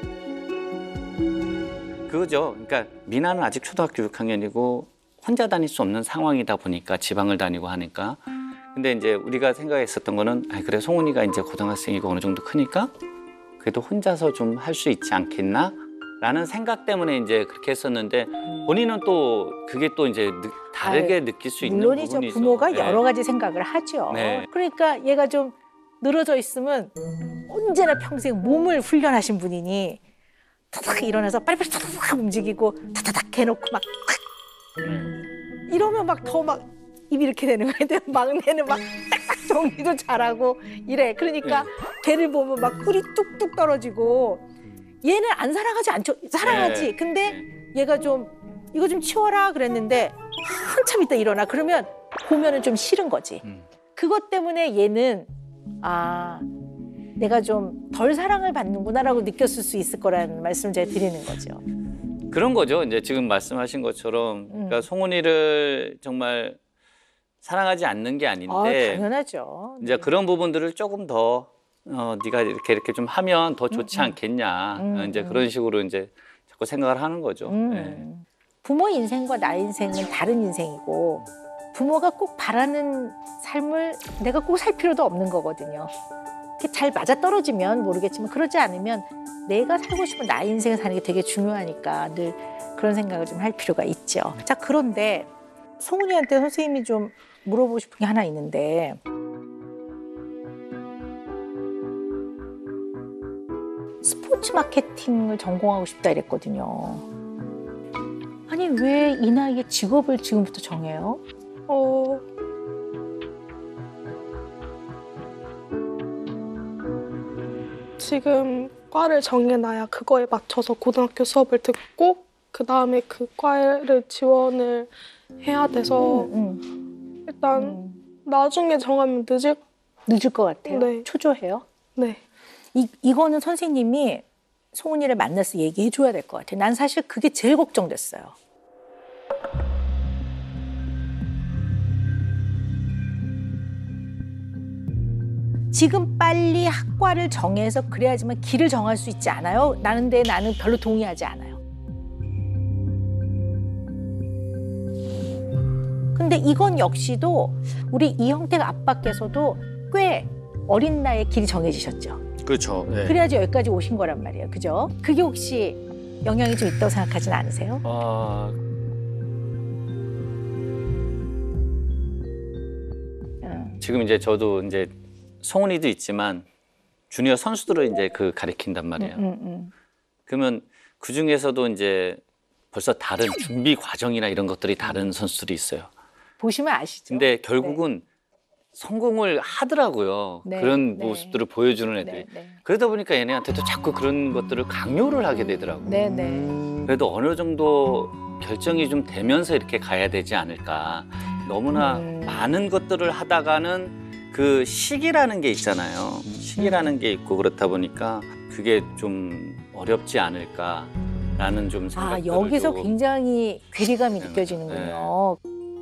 Speaker 4: 그거죠. 그러니까 미나는 아직 초등학교 6학년이고 혼자 다닐 수 없는 상황이다 보니까 지방을 다니고 하니까. 근데 이제 우리가 생각했었던 거는 그래 송은이가 이제 고등학생이고 어느 정도 크니까 그래도 혼자서 좀 할 수 있지 않겠나? 라는 생각 때문에 이제 그렇게 했었는데 본인은 또 그게 또 이제 다르게 느낄 수 있는
Speaker 9: 물론이죠.
Speaker 4: 부분이죠.
Speaker 9: 부모가
Speaker 4: 네.
Speaker 9: 여러 가지 생각을 하죠.
Speaker 4: 네.
Speaker 9: 그러니까 얘가 좀 늘어져 있으면 언제나 평생 몸을 훈련하신 분이니 타닥 일어나서 빨리빨리 타닥 움직이고 타닥 해놓고 막 이러면 막 더 막 입이 이렇게 되는 거예요. 막내는 막 딱딱 정리도 잘하고 이래. 그러니까 걔를 보면 막 꿀이 뚝뚝 떨어지고 얘는 안 사랑하지 않죠. 사랑하지.
Speaker 4: 네.
Speaker 9: 근데 얘가 좀 이거 좀 치워라 그랬는데 한참 있다 일어나. 그러면 보면은 좀 싫은 거지. 그것 때문에 얘는 내가 좀 덜 사랑을 받는구나라고 느꼈을 수 있을 거라는 말씀을 제가 드리는 거죠.
Speaker 4: 그런 거죠. 이제 지금 말씀하신 것처럼 그러니까 송은이를 정말 사랑하지 않는 게 아닌데
Speaker 9: 당연하죠.
Speaker 4: 이제 그런 부분들을 조금 더 네가 이렇게 좀 하면 더 좋지 않겠냐. 이제 그런 식으로 이제 자꾸 생각을 하는 거죠. 네.
Speaker 9: 부모 인생과 나 인생은 다른 인생이고 부모가 꼭 바라는 삶을 내가 꼭 살 필요도 없는 거거든요. 이렇게 잘 맞아떨어지면 모르겠지만 그러지 않으면 내가 살고 싶은 나의 인생을 사는 게 되게 중요하니까 늘 그런 생각을 좀 할 필요가 있죠. 자, 그런데 송은이한테 선생님이 좀 물어보고 싶은 게 하나 있는데 스포츠 마케팅을 전공하고 싶다 이랬거든요. 아니 왜 이 나이에 직업을 지금부터 정해요?
Speaker 1: 지금 과를 정해놔야 그거에 맞춰서 고등학교 수업을 듣고 그 다음에 그 과를 지원을 해야 돼서 일단 나중에 정하면
Speaker 9: 늦을 것 같아요.
Speaker 1: 네.
Speaker 9: 초조해요.
Speaker 1: 네.
Speaker 9: 이거는 선생님이 송은이를 만나서 얘기해 줘야 될 것 같아요. 난 사실 그게 제일 걱정됐어요. 지금 빨리 학과를 정해서 그래야지만 길을 정할 수 있지 않아요? 나는 별로 동의하지 않아요. 근데 이건 역시도 우리 이형택 아빠께서도 꽤 어린 나이에 길이 정해지셨죠.
Speaker 4: 그렇죠. 네.
Speaker 9: 그래야지 여기까지 오신 거란 말이에요. 그죠? 그게 혹시 영향이 좀 있다고 생각하진 않으세요?
Speaker 4: 지금 이제 저도 이제 송은이도 있지만 주니어 선수들을 이제 가리킨단 말이에요. 그러면 그 중에서도 이제 벌써 다른 준비 과정이나 이런 것들이 다른 선수들이 있어요.
Speaker 9: 보시면 아시죠?
Speaker 4: 근데 결국은 성공을 하더라고요.
Speaker 9: 네,
Speaker 4: 그런
Speaker 9: 네.
Speaker 4: 모습들을 보여주는 애들이. 그러다 보니까 얘네한테도 자꾸 그런 것들을 강요를 하게 되더라고요. 그래도 어느 정도 결정이 좀 되면서 이렇게 가야 되지 않을까. 너무나 많은 것들을 하다가는 그 시기라는 게 있잖아요. 시기라는 게 있고 그렇다 보니까 그게 좀 어렵지 않을까라는 좀 생각들을
Speaker 9: 여기서
Speaker 4: 조금.
Speaker 9: 굉장히 괴리감이 느껴지는군요.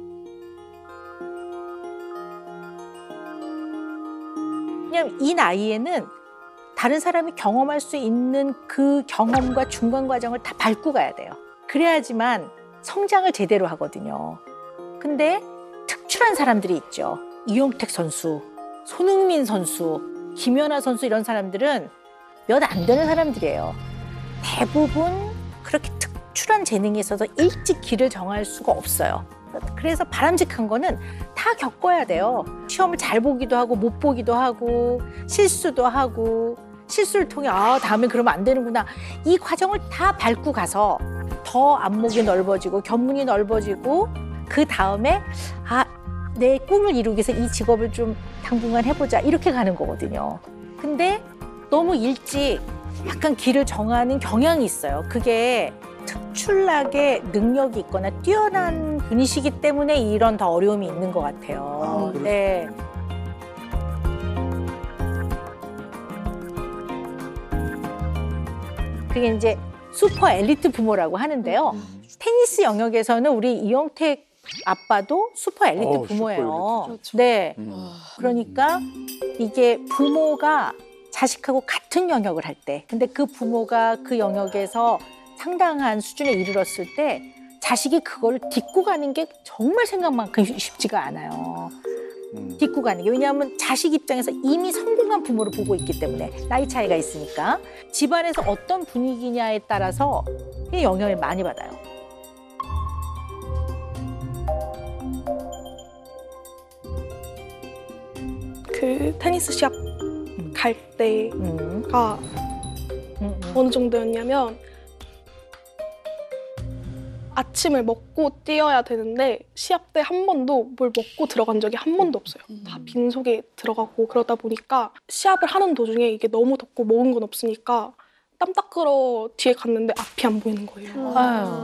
Speaker 9: 왜냐면 이 나이에는 다른 사람이 경험할 수 있는 그 경험과 중간 과정을 다 밟고 가야 돼요. 그래야지만 성장을 제대로 하거든요. 근데 특출한 사람들이 있죠. 이용택 선수, 손흥민 선수, 김연아 선수 이런 사람들은 몇 안 되는 사람들이에요. 대부분 그렇게 특출한 재능이 있어서 일찍 길을 정할 수가 없어요. 그래서 바람직한 거는 다 겪어야 돼요. 시험을 잘 보기도 하고 못 보기도 하고 실수도 하고 실수를 통해 다음에 그러면 안 되는구나. 이 과정을 다 밟고 가서 더 안목이 넓어지고 견문이 넓어지고 그 다음에 내 꿈을 이루기 위해서 이 직업을 좀 당분간 해보자 이렇게 가는 거거든요. 근데 너무 일찍 약간 길을 정하는 경향이 있어요. 그게 특출나게 능력이 있거나 뛰어난 분이시기 때문에 이런 더 어려움이 있는 것 같아요. 네. 그게 이제 슈퍼 엘리트 부모라고 하는데요. 테니스 영역에서는 우리 이영택 아빠도 슈퍼 엘리트 부모예요.
Speaker 6: 그렇죠.
Speaker 9: 네. 그러니까 이게 부모가 자식하고 같은 영역을 할 때, 근데 그 부모가 그 영역에서 상당한 수준에 이르렀을 때 자식이 그걸 딛고 가는 게 정말 생각만큼 쉽지가 않아요. 딛고 가는 게. 왜냐하면 자식 입장에서 이미 성공한 부모를 보고 있기 때문에 나이 차이가 있으니까 집안에서 어떤 분위기냐에 따라서 영향을 많이 받아요.
Speaker 1: 그 테니스 시합 갈 때가 어느 정도였냐면 아침을 먹고 뛰어야 되는데 시합 때 한 번도 뭘 먹고 들어간 적이 한 번도 없어요. 다 빈속에 들어가고 그러다 보니까 시합을 하는 도중에 이게 너무 덥고 먹은 건 없으니까 땀 닦으러 뒤에 갔는데 앞이 안 보이는 거예요.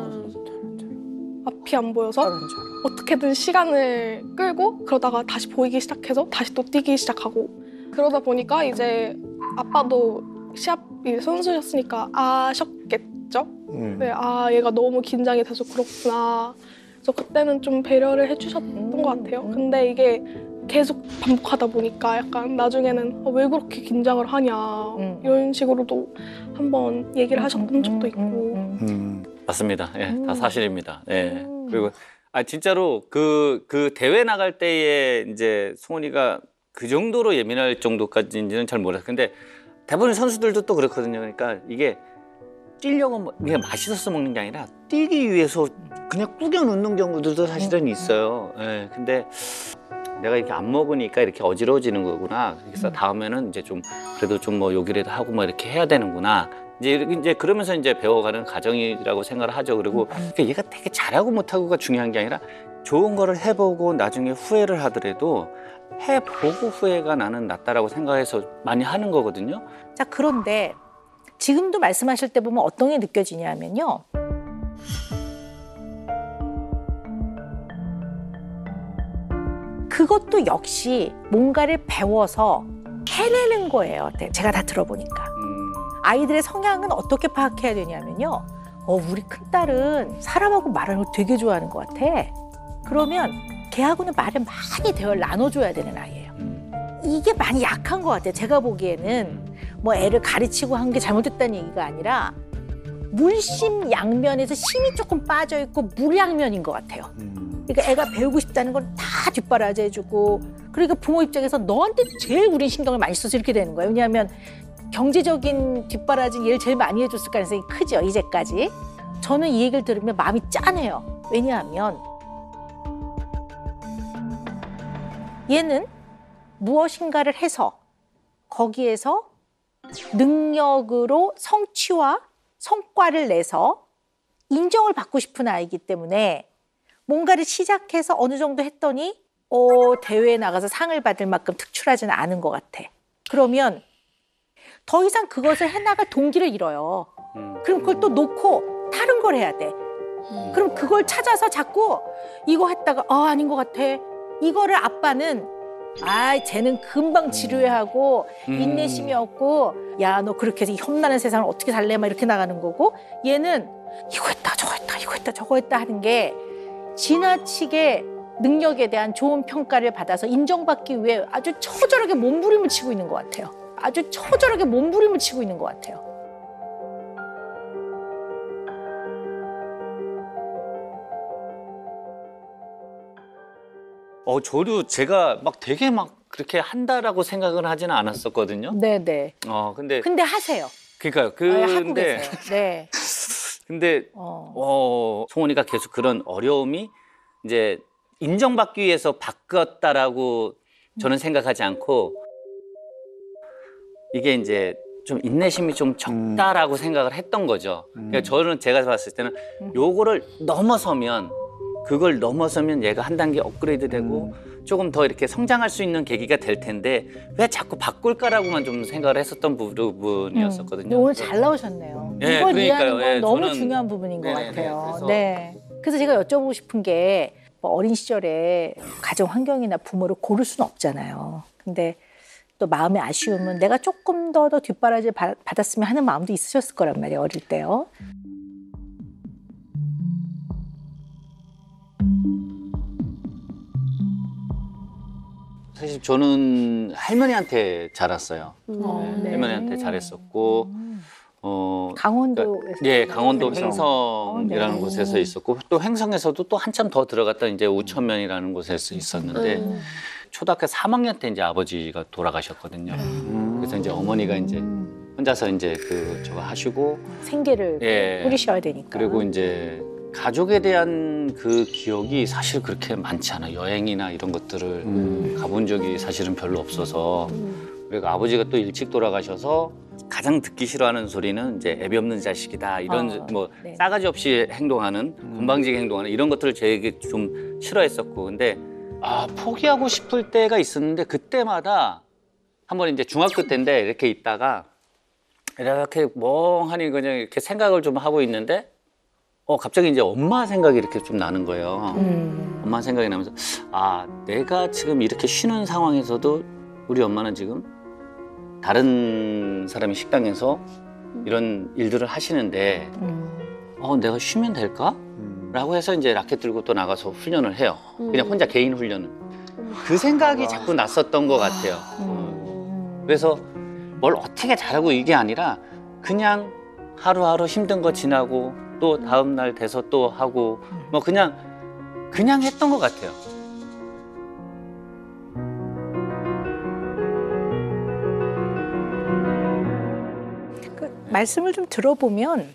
Speaker 1: 앞이 안 보여서 어떻게든 시간을 끌고 그러다가 다시 보이기 시작해서 다시 또 뛰기 시작하고 그러다 보니까 이제 아빠도 시합 선수였으니까 아셨겠죠? 네, 아 얘가 너무 긴장이 돼서 그렇구나. 그래서 그때는 좀 배려를 해주셨던 것 같아요. 근데 이게 계속 반복하다 보니까 약간 나중에는 왜 그렇게 긴장을 하냐 이런 식으로도 한번 얘기를 하셨던 적도 있고.
Speaker 7: 맞습니다. 예, 다 사실입니다. 예. 그리고 진짜로 그 대회 나갈 때에 이제 송은이가 그 정도로 예민할 정도까지인지는 잘 몰라요. 근데 대부분 선수들도 또 그렇거든요. 그러니까 이게 뛰려고 그냥 맛있어서 먹는 게 아니라 뛰기 위해서 그냥 꾸겨 놓는 경우들도 사실은 있어요. 예. 근데 내가 이렇게 안 먹으니까 이렇게 어지러워지는 거구나. 그래서 다음에는 이제 좀 그래도 좀 뭐 요기라도 하고 뭐 이렇게 해야 되는구나. 이제 그러면서 이제 배워가는 과정이라고 생각을 하죠. 그리고 얘가 되게 잘하고 못하고가 중요한 게 아니라 좋은 거를 해보고 나중에 후회를 하더라도 해보고 후회가 나는 낫다라고 생각해서 많이 하는 거거든요.
Speaker 9: 자, 그런데 지금도 말씀하실 때 보면 어떤 게 느껴지냐면요. 그것도 역시 뭔가를 배워서 해내는 거예요. 제가 다 들어보니까. 아이들의 성향은 어떻게 파악해야 되냐면요. 우리 큰딸은 사람하고 말하는 걸 되게 좋아하는 것 같아. 그러면 걔하고는 말을 많이 대화를 나눠줘야 되는 아이예요. 이게 많이 약한 것 같아요. 제가 보기에는 뭐 애를 가르치고 한 게 잘못됐다는 얘기가 아니라 물심양면에서 심이 조금 빠져있고 물양면인 것 같아요. 그러니까 애가 배우고 싶다는 건 다 뒷바라지해주고 그러니까 부모 입장에서 너한테 제일 우린 신경을 많이 써서 이렇게 되는 거예요. 왜냐하면 경제적인 뒷바라지 얘를 제일 많이 해줬을 가능성이 크죠, 이제까지. 저는 이 얘기를 들으면 마음이 짠해요. 왜냐하면 얘는 무엇인가를 해서 거기에서 능력으로 성취와 성과를 내서 인정을 받고 싶은 아이이기 때문에 뭔가를 시작해서 어느 정도 했더니 대회에 나가서 상을 받을 만큼 특출하지는 않은 것 같아. 그러면 더 이상 그것을 해나갈 동기를 잃어요. 그럼 그걸 또 놓고 다른 걸 해야 돼. 그럼 그걸 찾아서 자꾸 이거 했다가 아닌 것 같아. 이거를 아빠는 쟤는 금방 지루해하고 인내심이 없고 야, 너 그렇게 해서 험난한 세상을 어떻게 살래? 막 이렇게 나가는 거고 얘는 이거 했다 저거 했다 이거 했다 저거 했다 하는 게 지나치게 능력에 대한 좋은 평가를 받아서 인정받기 위해 아주 처절하게 몸부림을 치고 있는 것 같아요. 아주 처절하게 몸부림을 치고 있는 것 같아요.
Speaker 7: 저도 제가 막 되게 막 그렇게 한다라고 생각을 하지는 않았었거든요.
Speaker 9: 네네. 근데 하세요.
Speaker 7: 그러니까요.
Speaker 9: 하고 계세요. 네.
Speaker 7: 근데 송은이가 계속 그런 어려움이 이제 인정받기 위해서 바뀌었다라고 저는 생각하지 않고 이게 이제 좀 인내심이 좀 적다라고 생각을 했던 거죠. 그러니까 제가 봤을 때는 요거를 그걸 넘어서면 얘가 한 단계 업그레이드 되고 조금 더 이렇게 성장할 수 있는 계기가 될 텐데 왜 자꾸 바꿀까라고만 좀 생각을 했었던 부분이었었거든요.
Speaker 9: 오늘 잘 나오셨네요.
Speaker 7: 네,
Speaker 9: 이걸 이해하는 건
Speaker 7: 네,
Speaker 9: 너무 중요한 부분인 것 같아요. 그래서 제가 여쭤보고 싶은 게 어린 시절에 가정 환경이나 부모를 고를 수는 없잖아요. 근데 또 마음의 아쉬움은 내가 조금 더 뒷바라지 받았으면 하는 마음도 있으셨을 거란 말이에요. 어릴 때요.
Speaker 7: 사실 저는 할머니한테 자랐어요.
Speaker 9: 네.
Speaker 7: 할머니한테 잘했었고
Speaker 9: 강원도
Speaker 7: 강원도 횡성이라는
Speaker 9: 네.
Speaker 7: 곳에서 있었고 또 횡성에서도 또 한참 더 들어갔다 이제 우천면이라는 곳에서 있었는데 초등학교 3학년 때 이제 아버지가 돌아가셨거든요. 그래서 이제 어머니가 이제 혼자서 이제 저거 하시고
Speaker 9: 생계를 꾸리셔야 되니까.
Speaker 7: 그리고 이제 가족에 대한 그 기억이 사실 그렇게 많지 않아요. 여행이나 이런 것들을 가본 적이 사실은 별로 없어서 그리고 아버지가 또 일찍 돌아가셔서 가장 듣기 싫어하는 소리는 이제 애비 없는 자식이다 이런
Speaker 9: 네.
Speaker 7: 싸가지 없이 행동하는 건방지게 행동하는 이런 것들을 제게 좀 싫어했었고 근데 포기하고 싶을 때가 있었는데 그때마다 한번 이제 중학교 때인데 이렇게 있다가 이렇게 멍하니 그냥 이렇게 생각을 좀 하고 있는데 갑자기 이제 엄마 생각이 이렇게 좀 나는 거예요. 엄마 생각이 나면서 내가 지금 이렇게 쉬는 상황에서도 우리 엄마는 지금 다른 사람이 식당에서 이런 일들을 하시는데 내가 쉬면 될까? 라고 해서 이제 라켓 들고 또 나가서 훈련을 해요. 그냥 혼자 개인 훈련을. 그 생각이 자꾸 났었던 것 같아요. 그래서 뭘 어떻게 잘하고 이게 아니라 그냥 하루하루 힘든 거 지나고 또 다음 날 돼서 또 하고 뭐 그냥 했던 것 같아요.
Speaker 9: 말씀을 좀 들어보면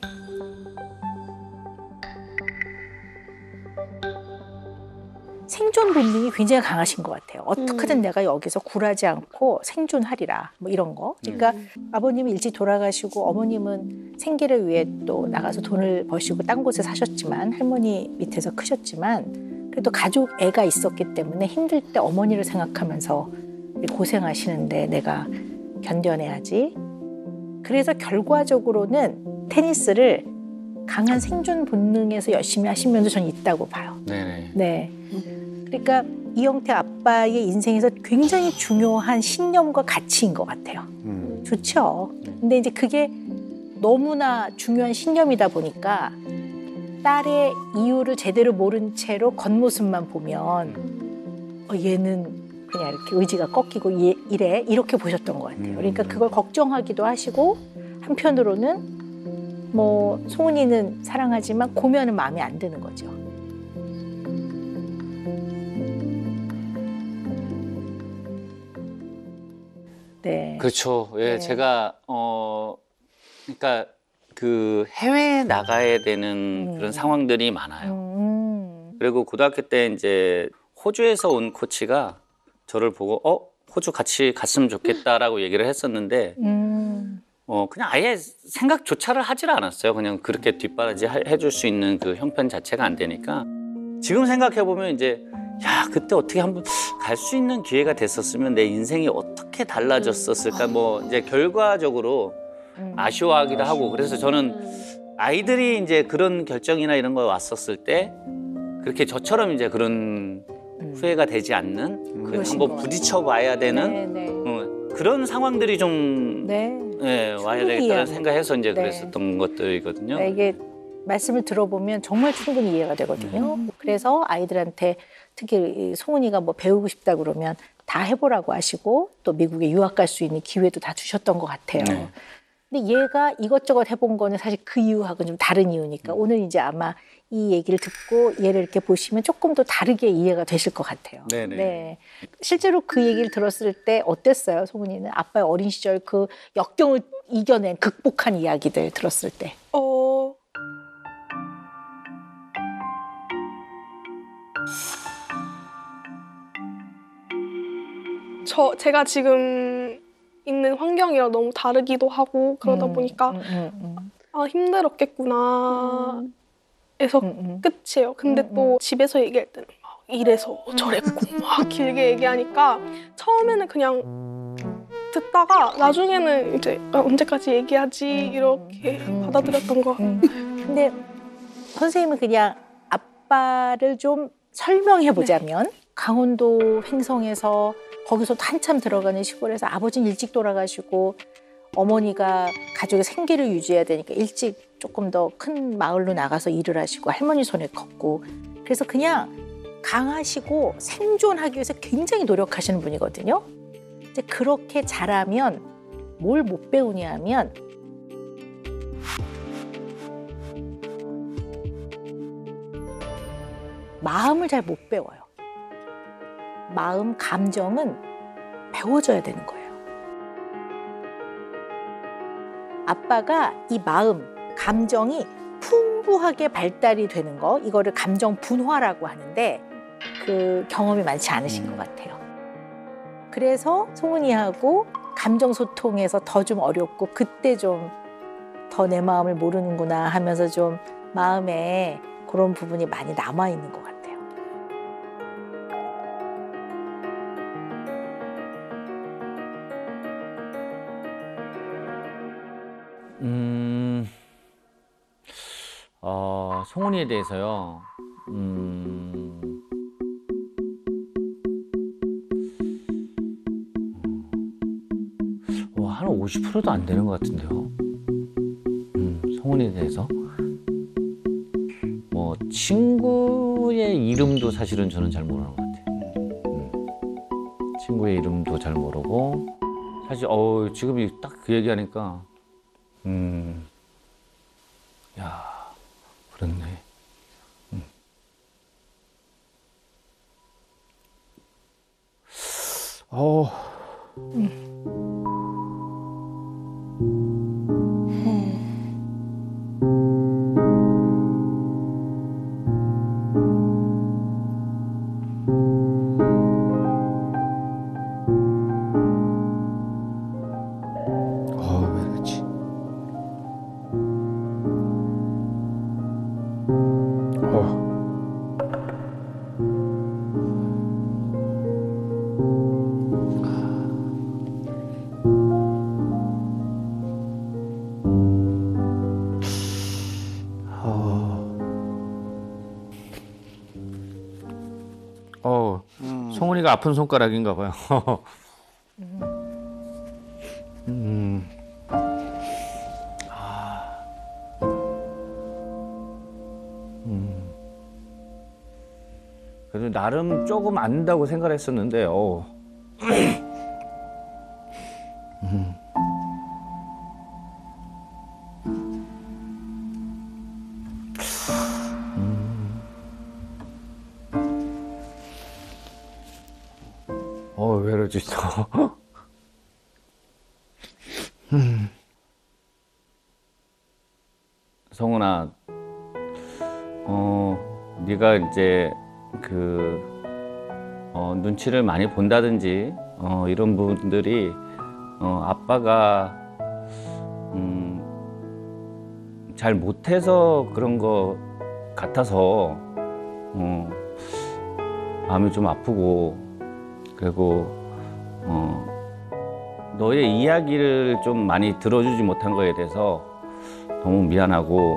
Speaker 9: 생존 본능이 굉장히 강하신 것 같아요. 어떻게든 내가 여기서 굴하지 않고 생존하리라 뭐 이런 거. 그러니까 아버님이 일찍 돌아가시고 어머님은 생계를 위해 또 나가서 돈을 버시고 딴 곳에 사셨지만 할머니 밑에서 크셨지만 그래도 가족 애가 있었기 때문에 힘들 때 어머니를 생각하면서 고생하시는데 내가 견뎌내야지. 그래서 결과적으로는 테니스를 강한 생존 본능에서 열심히 하신 면도 전 있다고 봐요.
Speaker 7: 네네.
Speaker 9: 네. 그러니까 이영태 아빠의 인생에서 굉장히 중요한 신념과 가치인 것 같아요. 좋죠. 근데 이제 그게 너무나 중요한 신념이다 보니까 딸의 이유를 제대로 모른 채로 겉모습만 보면 얘는 그냥 이렇게 의지가 꺾이고 이래 이렇게 보셨던 것 같아요. 그러니까 그걸 걱정하기도 하시고 한편으로는 뭐 송은이는 사랑하지만 고면은 마음에 안 드는 거죠. 네.
Speaker 7: 그렇죠. 예,
Speaker 9: 네.
Speaker 7: 제가 그러니까 그 해외에 나가야 되는 그런 상황들이 많아요. 그리고 고등학교 때 이제 호주에서 온 코치가 저를 보고 호주 같이 갔으면 좋겠다라고 얘기를 했었는데 그냥 아예 생각조차를 하질 않았어요. 그냥 그렇게 뒷바라지 해줄 수 있는 그 형편 자체가 안 되니까 지금 생각해 보면 이제 그때 어떻게 한번 갈 수 있는 기회가 됐었으면 내 인생이 어떻게 달라졌었을까 뭐 이제 결과적으로 아쉬워하기도 하고 그래서 저는 아이들이 이제 그런 결정이나 이런 거 왔었을 때 그렇게 저처럼 이제 그런 후회가 되지 않는 한번 부딪혀 봐야 되는 그런 상황들이 좀 와야 되겠다는 생각해서 이제 그랬었던 것들이거든요.
Speaker 9: 이게 말씀을 들어보면 정말 충분히 이해가 되거든요. 그래서 아이들한테 특히 송은이가 뭐 배우고 싶다 그러면 다 해보라고 하시고 또 미국에 유학 갈 수 있는 기회도 다 주셨던 것 같아요. 근데 얘가 이것저것 해본 거는 사실 그 이유하고는 좀 다른 이유니까 오늘 이제 아마 이 얘기를 듣고 얘를 이렇게 보시면 조금 더 다르게 이해가 되실 것 같아요.
Speaker 7: 네네.
Speaker 9: 네. 실제로 그 얘기를 들었을 때 어땠어요, 송은이는? 아빠의 어린 시절 그 역경을 이겨낸 극복한 이야기들 들었을 때.
Speaker 1: 제가 지금 있는 환경이랑 너무 다르기도 하고 그러다 보니까 힘들었겠구나 에서 끝이에요. 근데 또 집에서 얘기할 때는 막 이래서 저랬고 막 길게 얘기하니까 처음에는 그냥 듣다가 나중에는 이제 언제까지 얘기하지 이렇게 받아들였던 거.
Speaker 9: 근데 선생님은 그냥 아빠를 좀 설명해 보자면 강원도 횡성에서 거기서 한참 들어가는 시골에서 아버지는 일찍 돌아가시고 어머니가 가족의 생계를 유지해야 되니까 일찍 조금 더 큰 마을로 나가서 일을 하시고 할머니 손에 걷고 그래서 그냥 강하시고 생존하기 위해서 굉장히 노력하시는 분이거든요. 이제 그렇게 자라면 뭘 못 배우냐 하면 마음을 잘 못 배워요. 마음, 감정은 배워줘야 되는 거예요. 아빠가 이 마음, 감정이 풍부하게 발달이 되는 거, 이거를 감정 분화라고 하는데 그 경험이 많지 않으신 것 같아요. 그래서 송은이하고 감정 소통에서 더 좀 어렵고 그때 좀 더 내 마음을 모르는구나 하면서 좀 마음에 그런 부분이 많이 남아있는 것 같아요.
Speaker 7: 송은이에 대해서요. 한 50%도 안 되는 것 같은데요. 송은이에 대해서. 뭐 친구의 이름도 사실은 저는 잘 모르는 것 같아요. 친구의 이름도 잘 모르고 사실 지금 딱 그 얘기하니까 야 그렇네.
Speaker 8: 왜 그러지?
Speaker 7: 송은이가 아픈 손가락인가 봐요. 그래도 나름 조금 안다고 생각을 했었는데, 왜 이러지 또. 성훈아, 네가 이제 눈치를 많이 본다든지 이런 부분들이 아빠가 잘 못해서 그런 거 같아서 마음이 좀 아프고, 그리고 너의 이야기를 좀 많이 들어주지 못한 거에 대해서 너무 미안하고,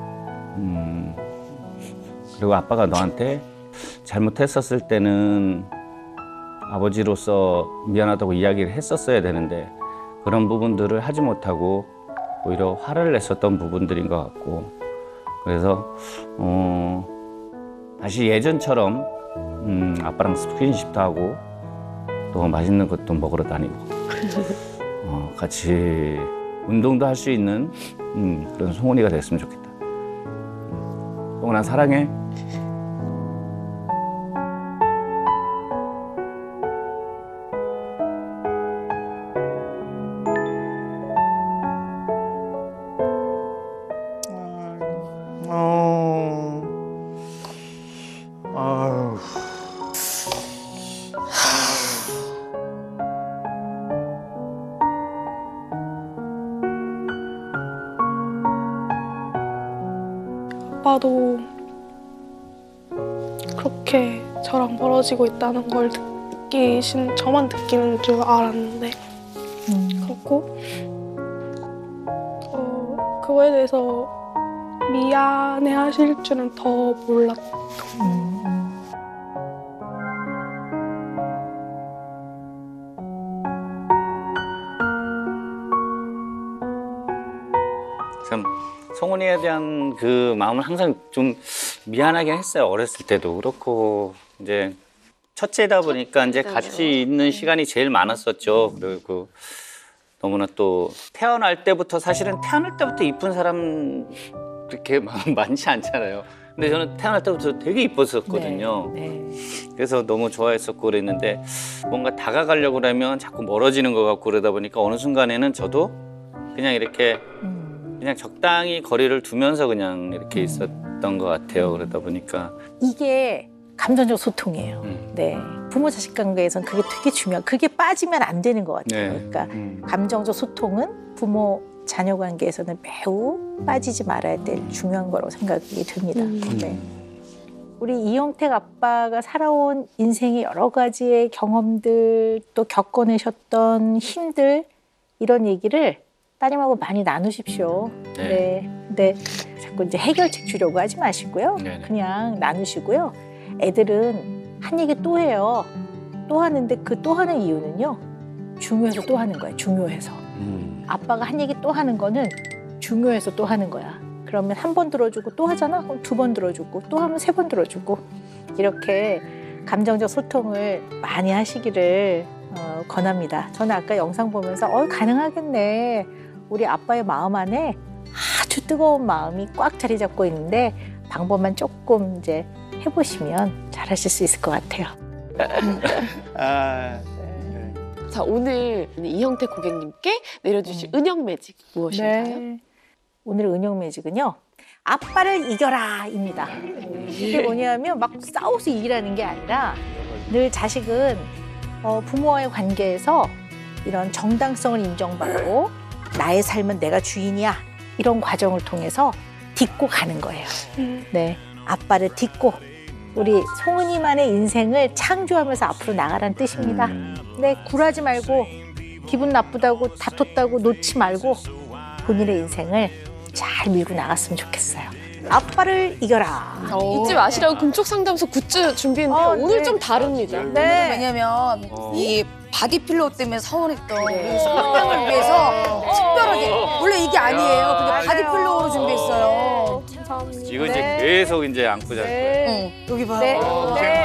Speaker 7: 그리고 아빠가 너한테 잘못했었을 때는 아버지로서 미안하다고 이야기를 했었어야 되는데 그런 부분들을 하지 못하고 오히려 화를 냈었던 부분들인 것 같고, 그래서 다시 예전처럼 아빠랑 스킨십도 하고 또 맛있는 것도 먹으러 다니고 같이 운동도 할 수 있는 그런 송은이가 됐으면 좋겠다. 송은아, 사랑해.
Speaker 1: 아빠도 그렇게 저랑 멀어지고 있다는 걸 저만 느끼는 줄 알았는데 그렇고 그거에 대해서 미안해 하실 줄은 더 몰랐던.
Speaker 7: 참 송은이
Speaker 4: 어머니에 대한 그 마음을 항상 좀 미안하게 했어요. 어렸을 때도 그렇고 이제 첫째다 보니까 이제 같이 있는 시간이 제일 많았었죠. 그리고 너무나 또 태어날 때부터 사실은 태어날 때부터 이쁜 사람 그렇게 많지 않잖아요. 근데 저는 태어날 때부터 되게 이뻤었거든요. 그래서 너무 좋아했었고 그랬는데 뭔가 다가가려고 그러면 자꾸 멀어지는 것 같고 그러다 보니까 어느 순간에는 저도 그냥 이렇게 그냥 적당히 거리를 두면서 그냥 이렇게 있었던 것 같아요. 그러다 보니까
Speaker 9: 이게 감정적 소통이에요. 네, 부모 자식 관계에서는 그게 되게 중요해요. 그게 빠지면 안 되는 것 같아요.
Speaker 4: 네.
Speaker 9: 그러니까 감정적 소통은 부모 자녀 관계에서는 매우 빠지지 말아야 될 중요한 거라고 생각이 듭니다. 네. 우리 이영택 아빠가 살아온 인생의 여러 가지의 경험들 또 겪어내셨던 힘들 이런 얘기를 따님하고 많이 나누십시오. 네. 근데 자꾸 이제 해결책 주려고 하지 마시고요. 그냥 나누시고요. 애들은 한 얘기 또 해요. 또 하는데 그 또 하는 이유는요. 중요해서 또 하는 거예요. 중요해서. 아빠가 한 얘기 또 하는 거는 중요해서 또 하는 거야. 그러면 한 번 들어주고 또 하잖아? 그럼 2번 들어주고 또 하면 3번 들어주고 이렇게 감정적 소통을 많이 하시기를 권합니다. 저는 아까 영상 보면서 가능하겠네. 우리 아빠의 마음 안에 아주 뜨거운 마음이 꽉 자리 잡고 있는데 방법만 조금 이제 해보시면 잘하실 수 있을 것 같아요.
Speaker 6: 자, 오늘 이형택 고객님께 내려주실 은영 매직 무엇인가요?
Speaker 9: 오늘 은영 매직은요. 아빠를 이겨라입니다. 이게 뭐냐면 막 싸워서 이기라는 게 아니라 늘 자식은 부모와의 관계에서 이런 정당성을 인정받고 나의 삶은 내가 주인이야 이런 과정을 통해서 딛고 가는 거예요. 네, 아빠를 딛고 우리 송은이만의 인생을 창조하면서 앞으로 나가라는 뜻입니다. 네, 굴하지 말고 기분 나쁘다고 다퉜다고 놓지 말고 본인의 인생을 잘 밀고 나갔으면 좋겠어요. 아빠를 이겨라.
Speaker 6: 잊지 마시라고 금쪽 상담소 굿즈 준비했는데 오늘 좀 다릅니다.
Speaker 10: 오늘은 왜냐면 이 바디필로우 때문에 서운했던 우리 송은양을 위해서 특별하게 원래 이게 아니에요. 근데 바디필로우로 준비했어요.
Speaker 1: 감사합니다.
Speaker 4: 이거 이제 계속 이제 안고 잘 거예요.
Speaker 10: 여기 봐요.
Speaker 9: 네.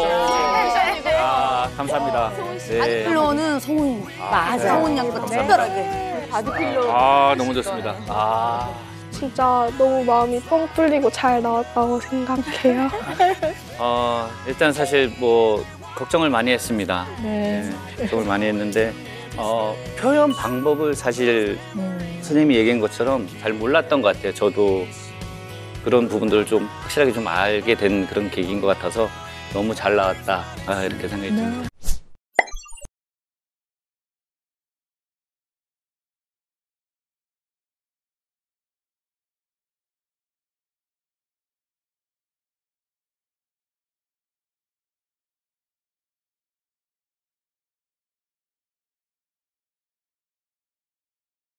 Speaker 4: 감사합니다.
Speaker 10: 바디필로우는 송은양.
Speaker 9: 맞아.
Speaker 10: 송은양 거 특별하게.
Speaker 6: 바디필로우.
Speaker 4: 너무 좋습니다.
Speaker 1: 진짜 너무 마음이 뻥 뚫리고 잘 나왔다고 생각해요.
Speaker 4: 일단 사실 뭐 걱정을 많이 했습니다. 걱정을 많이 했는데 표현 방법을 사실 선생님이 얘기한 것처럼 잘 몰랐던 것 같아요. 저도 그런 부분들을 좀 확실하게 좀 알게 된 그런 계기인 것 같아서 너무 잘 나왔다 이렇게 생각이 듭니다.